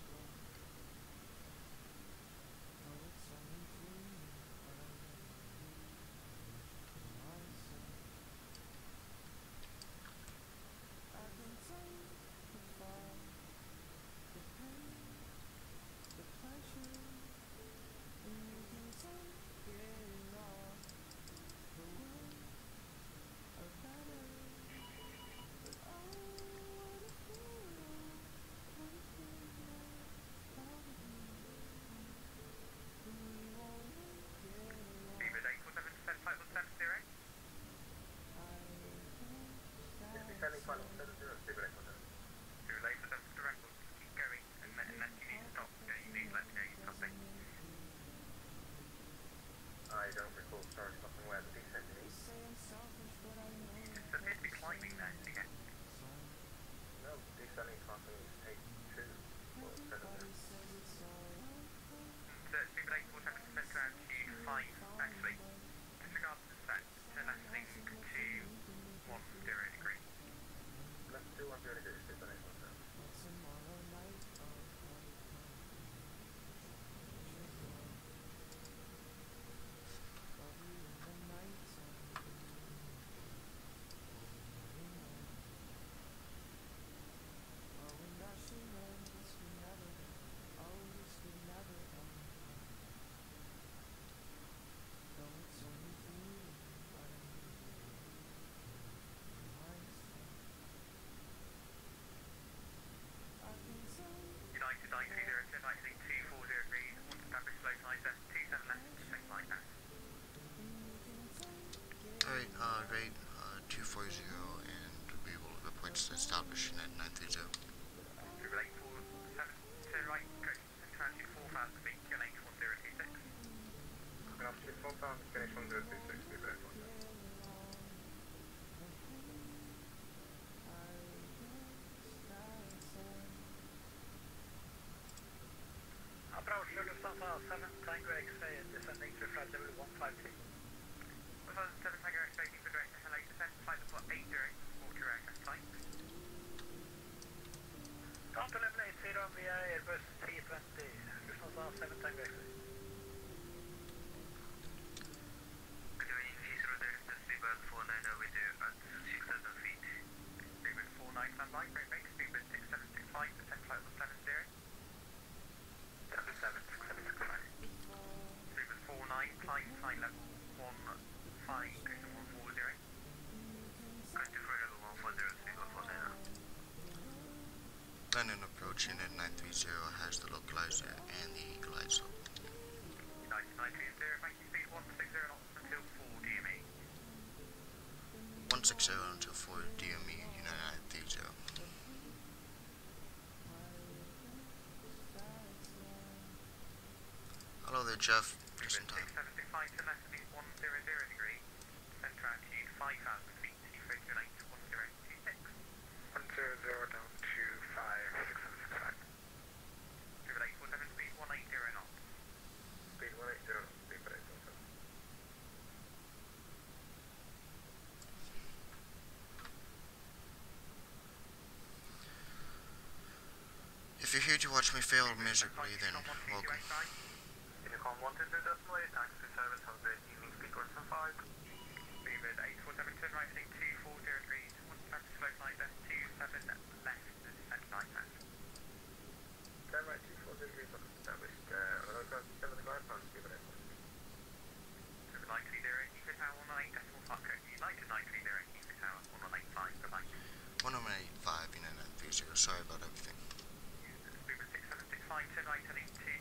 Speaker 4: Speedbird eight four seven, descend final seven zero.
Speaker 3: Descending final seven zero, Speedbird eight four seven.
Speaker 4: Speedbird eight four seven for the record, keep going, and let- unless you need to stop, uh, you need to let me know you're stopping.
Speaker 3: I don't recall starting stopping where the descending is.
Speaker 4: It appears to be climbing there again.
Speaker 3: No, descending crossing is eight two or seven zero.
Speaker 4: So Speedbird eight four seven, descend to altitude five, actually, disregard the descent, turn left heading to one zero degrees.
Speaker 3: Left two one zero degrees, Speedbird eight four seven.
Speaker 4: United nine three zero, turn right heading two four zero degrees, one established slow side left, two seven left, same line now.
Speaker 6: Alright, uh, great, uh, two four zero, and we will report to establish unit nine three zero.
Speaker 4: Speedbird eight four seven, turn right, go to altitude four thousand feet, Q N H one zero two six.
Speaker 3: Good altitude four thousand, finish one zero two six, Speedbird eight four seven.
Speaker 4: Approach Lufthansa seven Tango X-ray and descending to flight level one five two. Lufthansa seven Tango X-ray, keep the direct hello descent, flight level eight zero, support your aircraft type. Count level eight zero via Airbus T twenty, Lufthansa seven Tango X-ray. Good evening, Heathrow Director, Speedbird four nine zero with you at six thousand feet. Speedbird four nine standby, great rate, Speedbird six seven six five, descent flight level seven zero. seven seven six seven six five. Speedbird four nine, climb flight level one five, cushion one four zero. Cushion for level one four zero, Speedbird four nine zero.
Speaker 6: London approach, unit nine three zero has the localizer and the equalizer.
Speaker 4: United nine three zero, thank you, speed one six zero knots until four D M E.
Speaker 6: one six zero until four D M E, unit nine three zero. Hello there, Jeff. Just in
Speaker 4: Speedbird
Speaker 6: time.
Speaker 4: six seven six five to left heading one zero zero degrees, center altitude five thousand feet, Heathrow Q N H one zero two six.
Speaker 3: one zero zero down to five six seven six five.
Speaker 4: Speedbird eight four seven, speed one eight zero knots.
Speaker 3: Speed one eight zero, Speedbird eight four seven.
Speaker 6: If you're here to watch me fail miserably, then welcome.
Speaker 3: Unicom one two zero decimal eight, thanks for service, have a great evening, speed one seven five.
Speaker 4: Speedbird eight four seven, turn right heading two four zero degrees, one established slow side left, two seven left, descent nine left.
Speaker 3: Turn right two four zero degrees, look established, uh, hello, go seven the glide path, Speedbird eight four seven.
Speaker 4: Speedbird nine three zero, Heathrow Tower one one eight decimal five, correct. United nine three zero, Heathrow Tower one one eight five, goodbye.
Speaker 6: one oh eight five, unit nine three zero. Sorry about everything.
Speaker 4: Speedbird six seven six five, turn right heading two.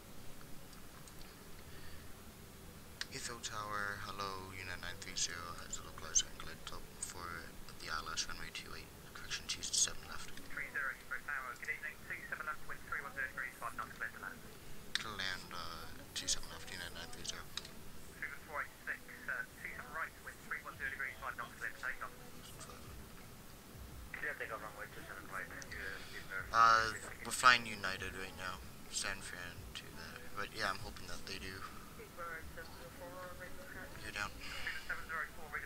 Speaker 6: Heathrow Tower, hello, unit nine three zero has the localizer and glide top for the I L S runway two eight, correction two seven left.
Speaker 4: three zero, Heathrow Tower, good evening, two seven left, wind three one zero degrees, five knots, clear to land.
Speaker 6: To land, uh, two seven left, unit nine three zero.
Speaker 4: Speedbird four eight six, uh, two seven right, wind three one zero degrees, five knots, clear to take off. Clear take off runway two seven right,
Speaker 6: Uh, we're flying United right now, San Fran to there, but yeah, I'm hoping that they do. You're down.
Speaker 4: seven zero four,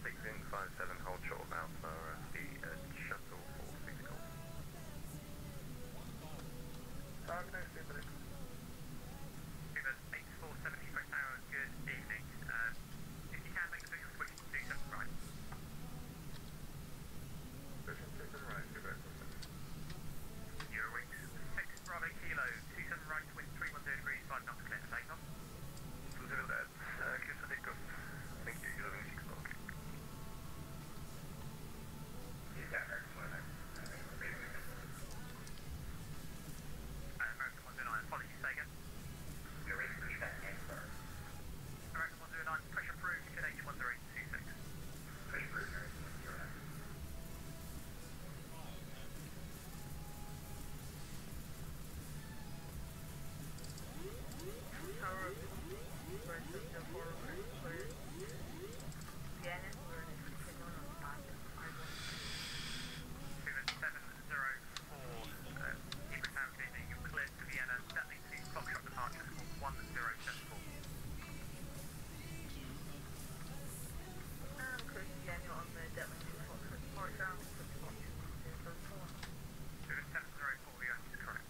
Speaker 3: six in, five seven, hold short of Alpha, uh, the uh, shuttle for six golf. Five, no, super.
Speaker 4: Super eight four seventy for tower, good evening. Um, if you can make the visual switch to two seven right.
Speaker 3: Vision two seven right, super.
Speaker 4: Eurowings, six Bravo Kilo, two seven right, wind three one zero degrees, five knots clear for takeoff.
Speaker 3: two zero that, uh, clear for takeoff. Thank you, Eurowings six golf.
Speaker 4: Uh, American one zero nine, apologies, say again. American one zero nine, pressure approved, K H one zero eight two six. Super seven zero four, uh, Hebrew Town, good evening, you're cleared to Vienna, Statling two, Foxtrot departure, squawk one zero seven four. Super seven zero four, the answer is correct.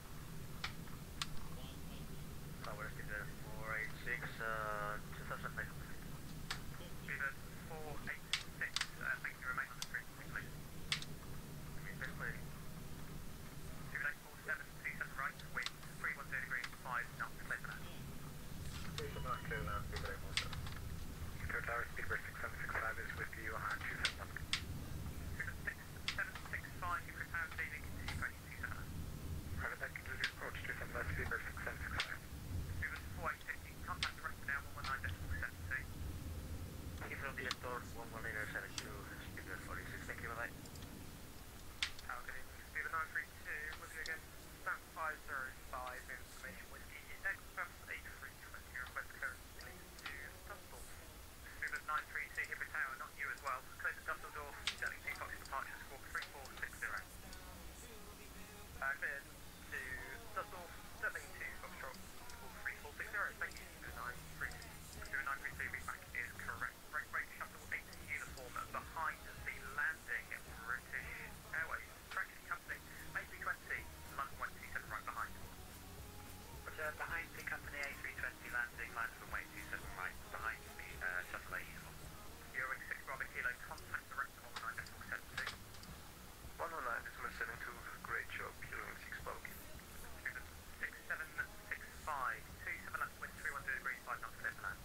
Speaker 3: Tower Cedar four eight six, uh, two thousand nine hundred.
Speaker 4: Super four eight six, uh, thank you, remain on the frequency, please.
Speaker 3: Immediately.
Speaker 4: Super eight four seven, two seven right, wind three one zero degrees, five knots clear for that.
Speaker 3: Super not clear now, super eight one seven. Clear Tower Speedbird six seven six five is with you on two seven one.
Speaker 4: Super six seven six five, you prepare to leaving, continue approach two seven.
Speaker 3: Private deck continue approach two seven five Speedbird six seven six five.
Speaker 4: Super four eight fifty, contact director now one one nine decimal seven two.
Speaker 3: Heathrow Director one one eight seven two, Speedbird forty-six, thank you, bye-bye.
Speaker 4: Tower, good evening, Super nine three two, with you again, stamp five zero five, information whiskey, Express eight three twenty, request clearance please to Dusseldorf. Super nine three two, Hebrew Tower, not you as well, close to Dusseldorf, Sterling two Fox departure, squawk three four six zero. Uh, cleared to Dusseldorf, Sterling two Foxtrot, squawk three four six zero, thank you, Super nine three two. Super nine three two, feedback is correct. Break break shuttle eight uniform behind the landing, British Airways, correction company, A three twenty, London one two seven right behind.
Speaker 3: Roger, behind the company A three twenty landing, line runway two seven right, behind the uh, shuttle A uniform.
Speaker 4: Eurowing six Bravo Kilo, contact director one one nine decimal seven two.
Speaker 3: one one nine decimal seven two, great job, Eurowing six spoke.
Speaker 4: six seven six five, two seven left wind three one zero degrees, five knots clear for land.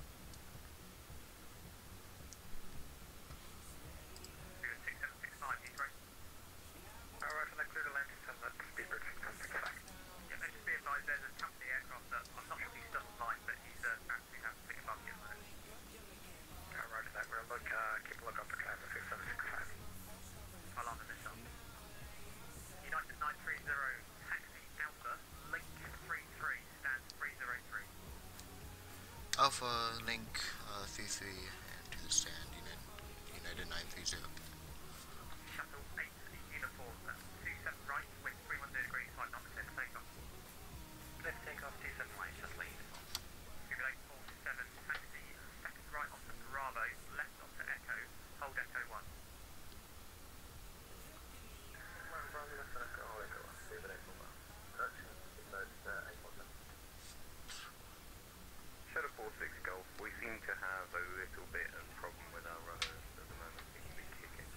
Speaker 4: six seven six five, Heathrow.
Speaker 3: Alright, and I clear the landing time at Speedbird six seven six five.
Speaker 4: Yeah, and just be advised, there's a company aircraft that I'm not sure if he's still online, but he's uh, actually has to pick above you.
Speaker 3: Alright, that we'll look, uh, keep a look up for class six seven six five.
Speaker 4: Alarm in this one. United nine three zero, taxi Alpha, link three three, stand three zero three.
Speaker 6: Alpha Link uh, three three and to the stand, United, United nine three zero.
Speaker 4: Shuttle eight uniform, two seven right, wind three one zero degrees, five knots clear for takeoff.
Speaker 3: Clear to take off two seven right, shuttle A uniform.
Speaker 4: Super eight four seven, taxi, second right onto Bravo, left onto Echo, hold Echo one.
Speaker 3: Shadow four six Golf, we seem to have a little bit of problem with our runners at the moment, seem to be kicking.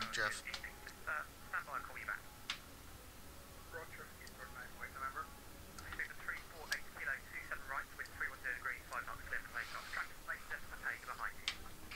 Speaker 6: speak, Jeff.
Speaker 4: Evening. Just uh, stand by and call you back. Roger. Eastbourne nine, wait, remember. Speed at three four eight kilo two seven right with three one zero degrees, five knots clear for takeoff. Track place just for take behind you.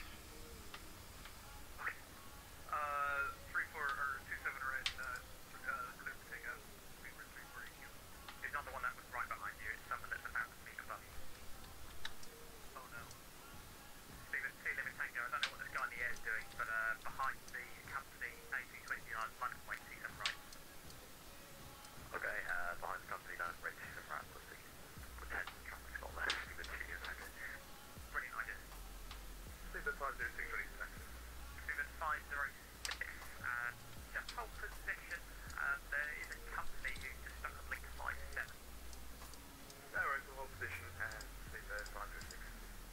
Speaker 4: Okay. Uh, three four or two seven right, uh, uh, clear for takeoff. Speed for three four eight kilo. It's not the one that was right behind you, it's someone that's a thousand feet above you. Oh no. Speed at two limit tango, I don't know what this guy in the air is doing, but uh, behind the company A two twenty on London way two seven right. Okay, uh, behind the company nine right two seven right, let's see. Pretend traffic's not there, speed at two limit tango. Brilliant idea. Speed at five zero six ready to taxi. Speed at five zero six, uh, just hold position, uh, there is a company who's just stuck on link five seven. No worries, we'll hold position and speed at five zero six.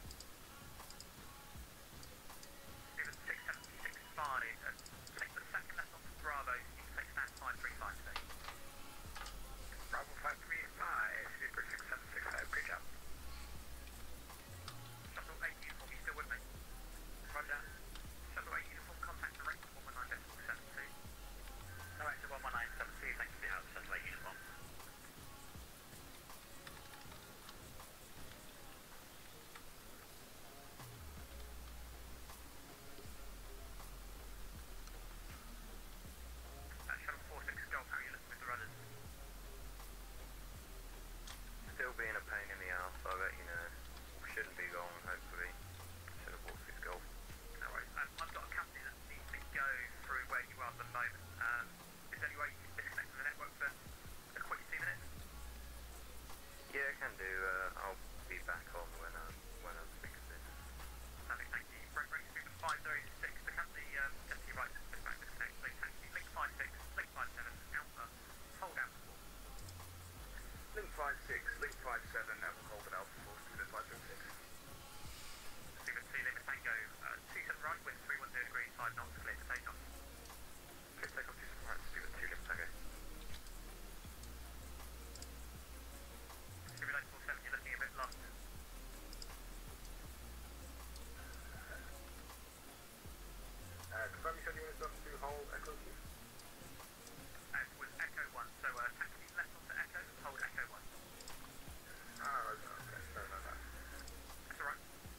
Speaker 4: Steven six seven six five, uh, take the second left onto Bravo, you can take stand five three five today. Bravo five three five, Steven six seven six five, great job. Shuttle eight uniform, you still with me? Roger. Shuttle eight uniform, contact direct one one nine decimal seven two. Direct to one one nine seven two, thanks for your help, Shuttle eight uniform. Uh, Shuttle four six Golf, how are you looking with the rudders? Still being a pain in the ass, I bet you know. Shouldn't be going, hopefully. Shuttle four six Golf. No worries. Um, I've got a company that needs to go through where you are at the moment. Um, is there any way you can disconnect from the network for a quick two minutes? Yeah, I can do. Uh, I'll be back on when I'm, when I'm fixed it. Perfect, thank you. Break, break, speed of five zero six. The company, um, just to your right, just back disconnect, please, thank you. Link five six, link five seven, Alpha, hold Alpha four. Link five six, link five seven, Alpha hold at Alpha four, speed at five zero six. Speed at two limit tango, uh, two seven right with three one zero degrees, five knots, clear to take off. Clear to take off two seven right, speed at two limit tango. Speed at eight four seven, you're looking a bit lost. Uh, confirm you said you wanted to hold Echo two? It was Echo one, so uh, taxi left onto Echo, hold Echo one. Ah, okay, okay, no, no, no. That's alright.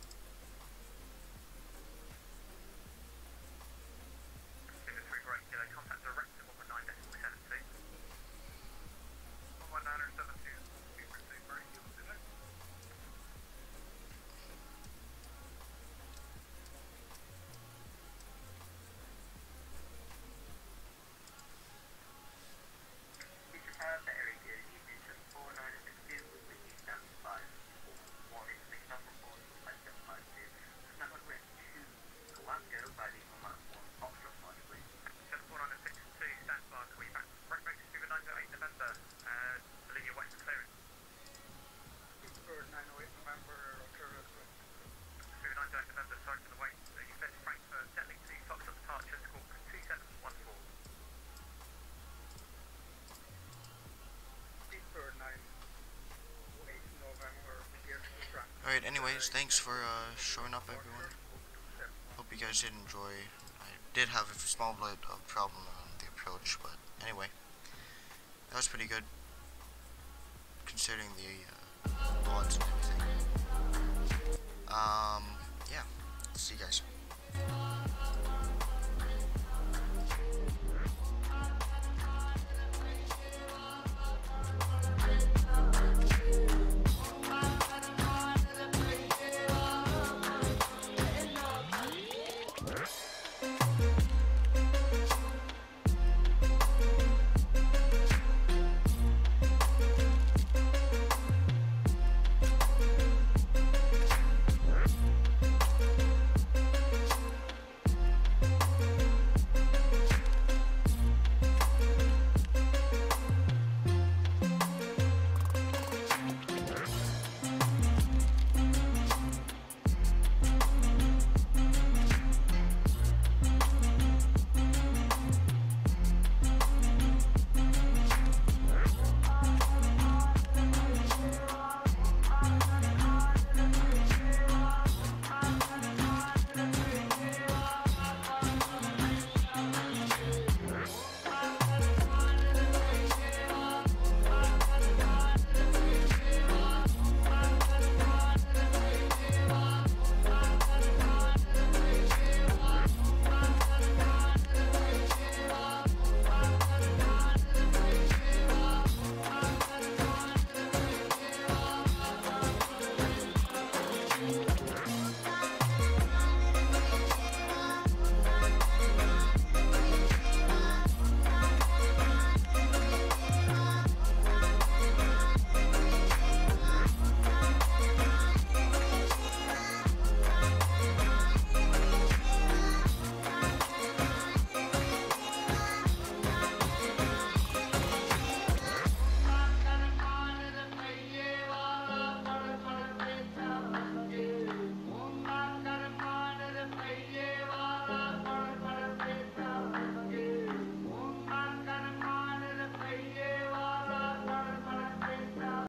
Speaker 4: Speed at three four eight kilo, contact direct to one one nine decimal seven two. one one nine or seven two, speed for three four eight kilo, did I? Uh, very good evening, seven four nine six two, with you stand five one is the stop report for five seven five two. Stand on grid two, Glasgow by the one one Foxtrot March, please. seven four nine six two, stand by, call you back. Break break, Steven nine oh eight November, uh, Linear West clearing. Steven nine oh eight November, Roger, Steven nine oh eight November, sorry for the wait. Uh, you said Frankfurt, Jetlink two, Foxtrot departure, score two seven one four.
Speaker 6: Alright, anyways, thanks for uh, showing up, everyone. Hope you guys did enjoy. I did have a small bit of problem on the approach, but anyway, that was pretty good, considering the uh, odds and everything. Um, yeah, see you guys.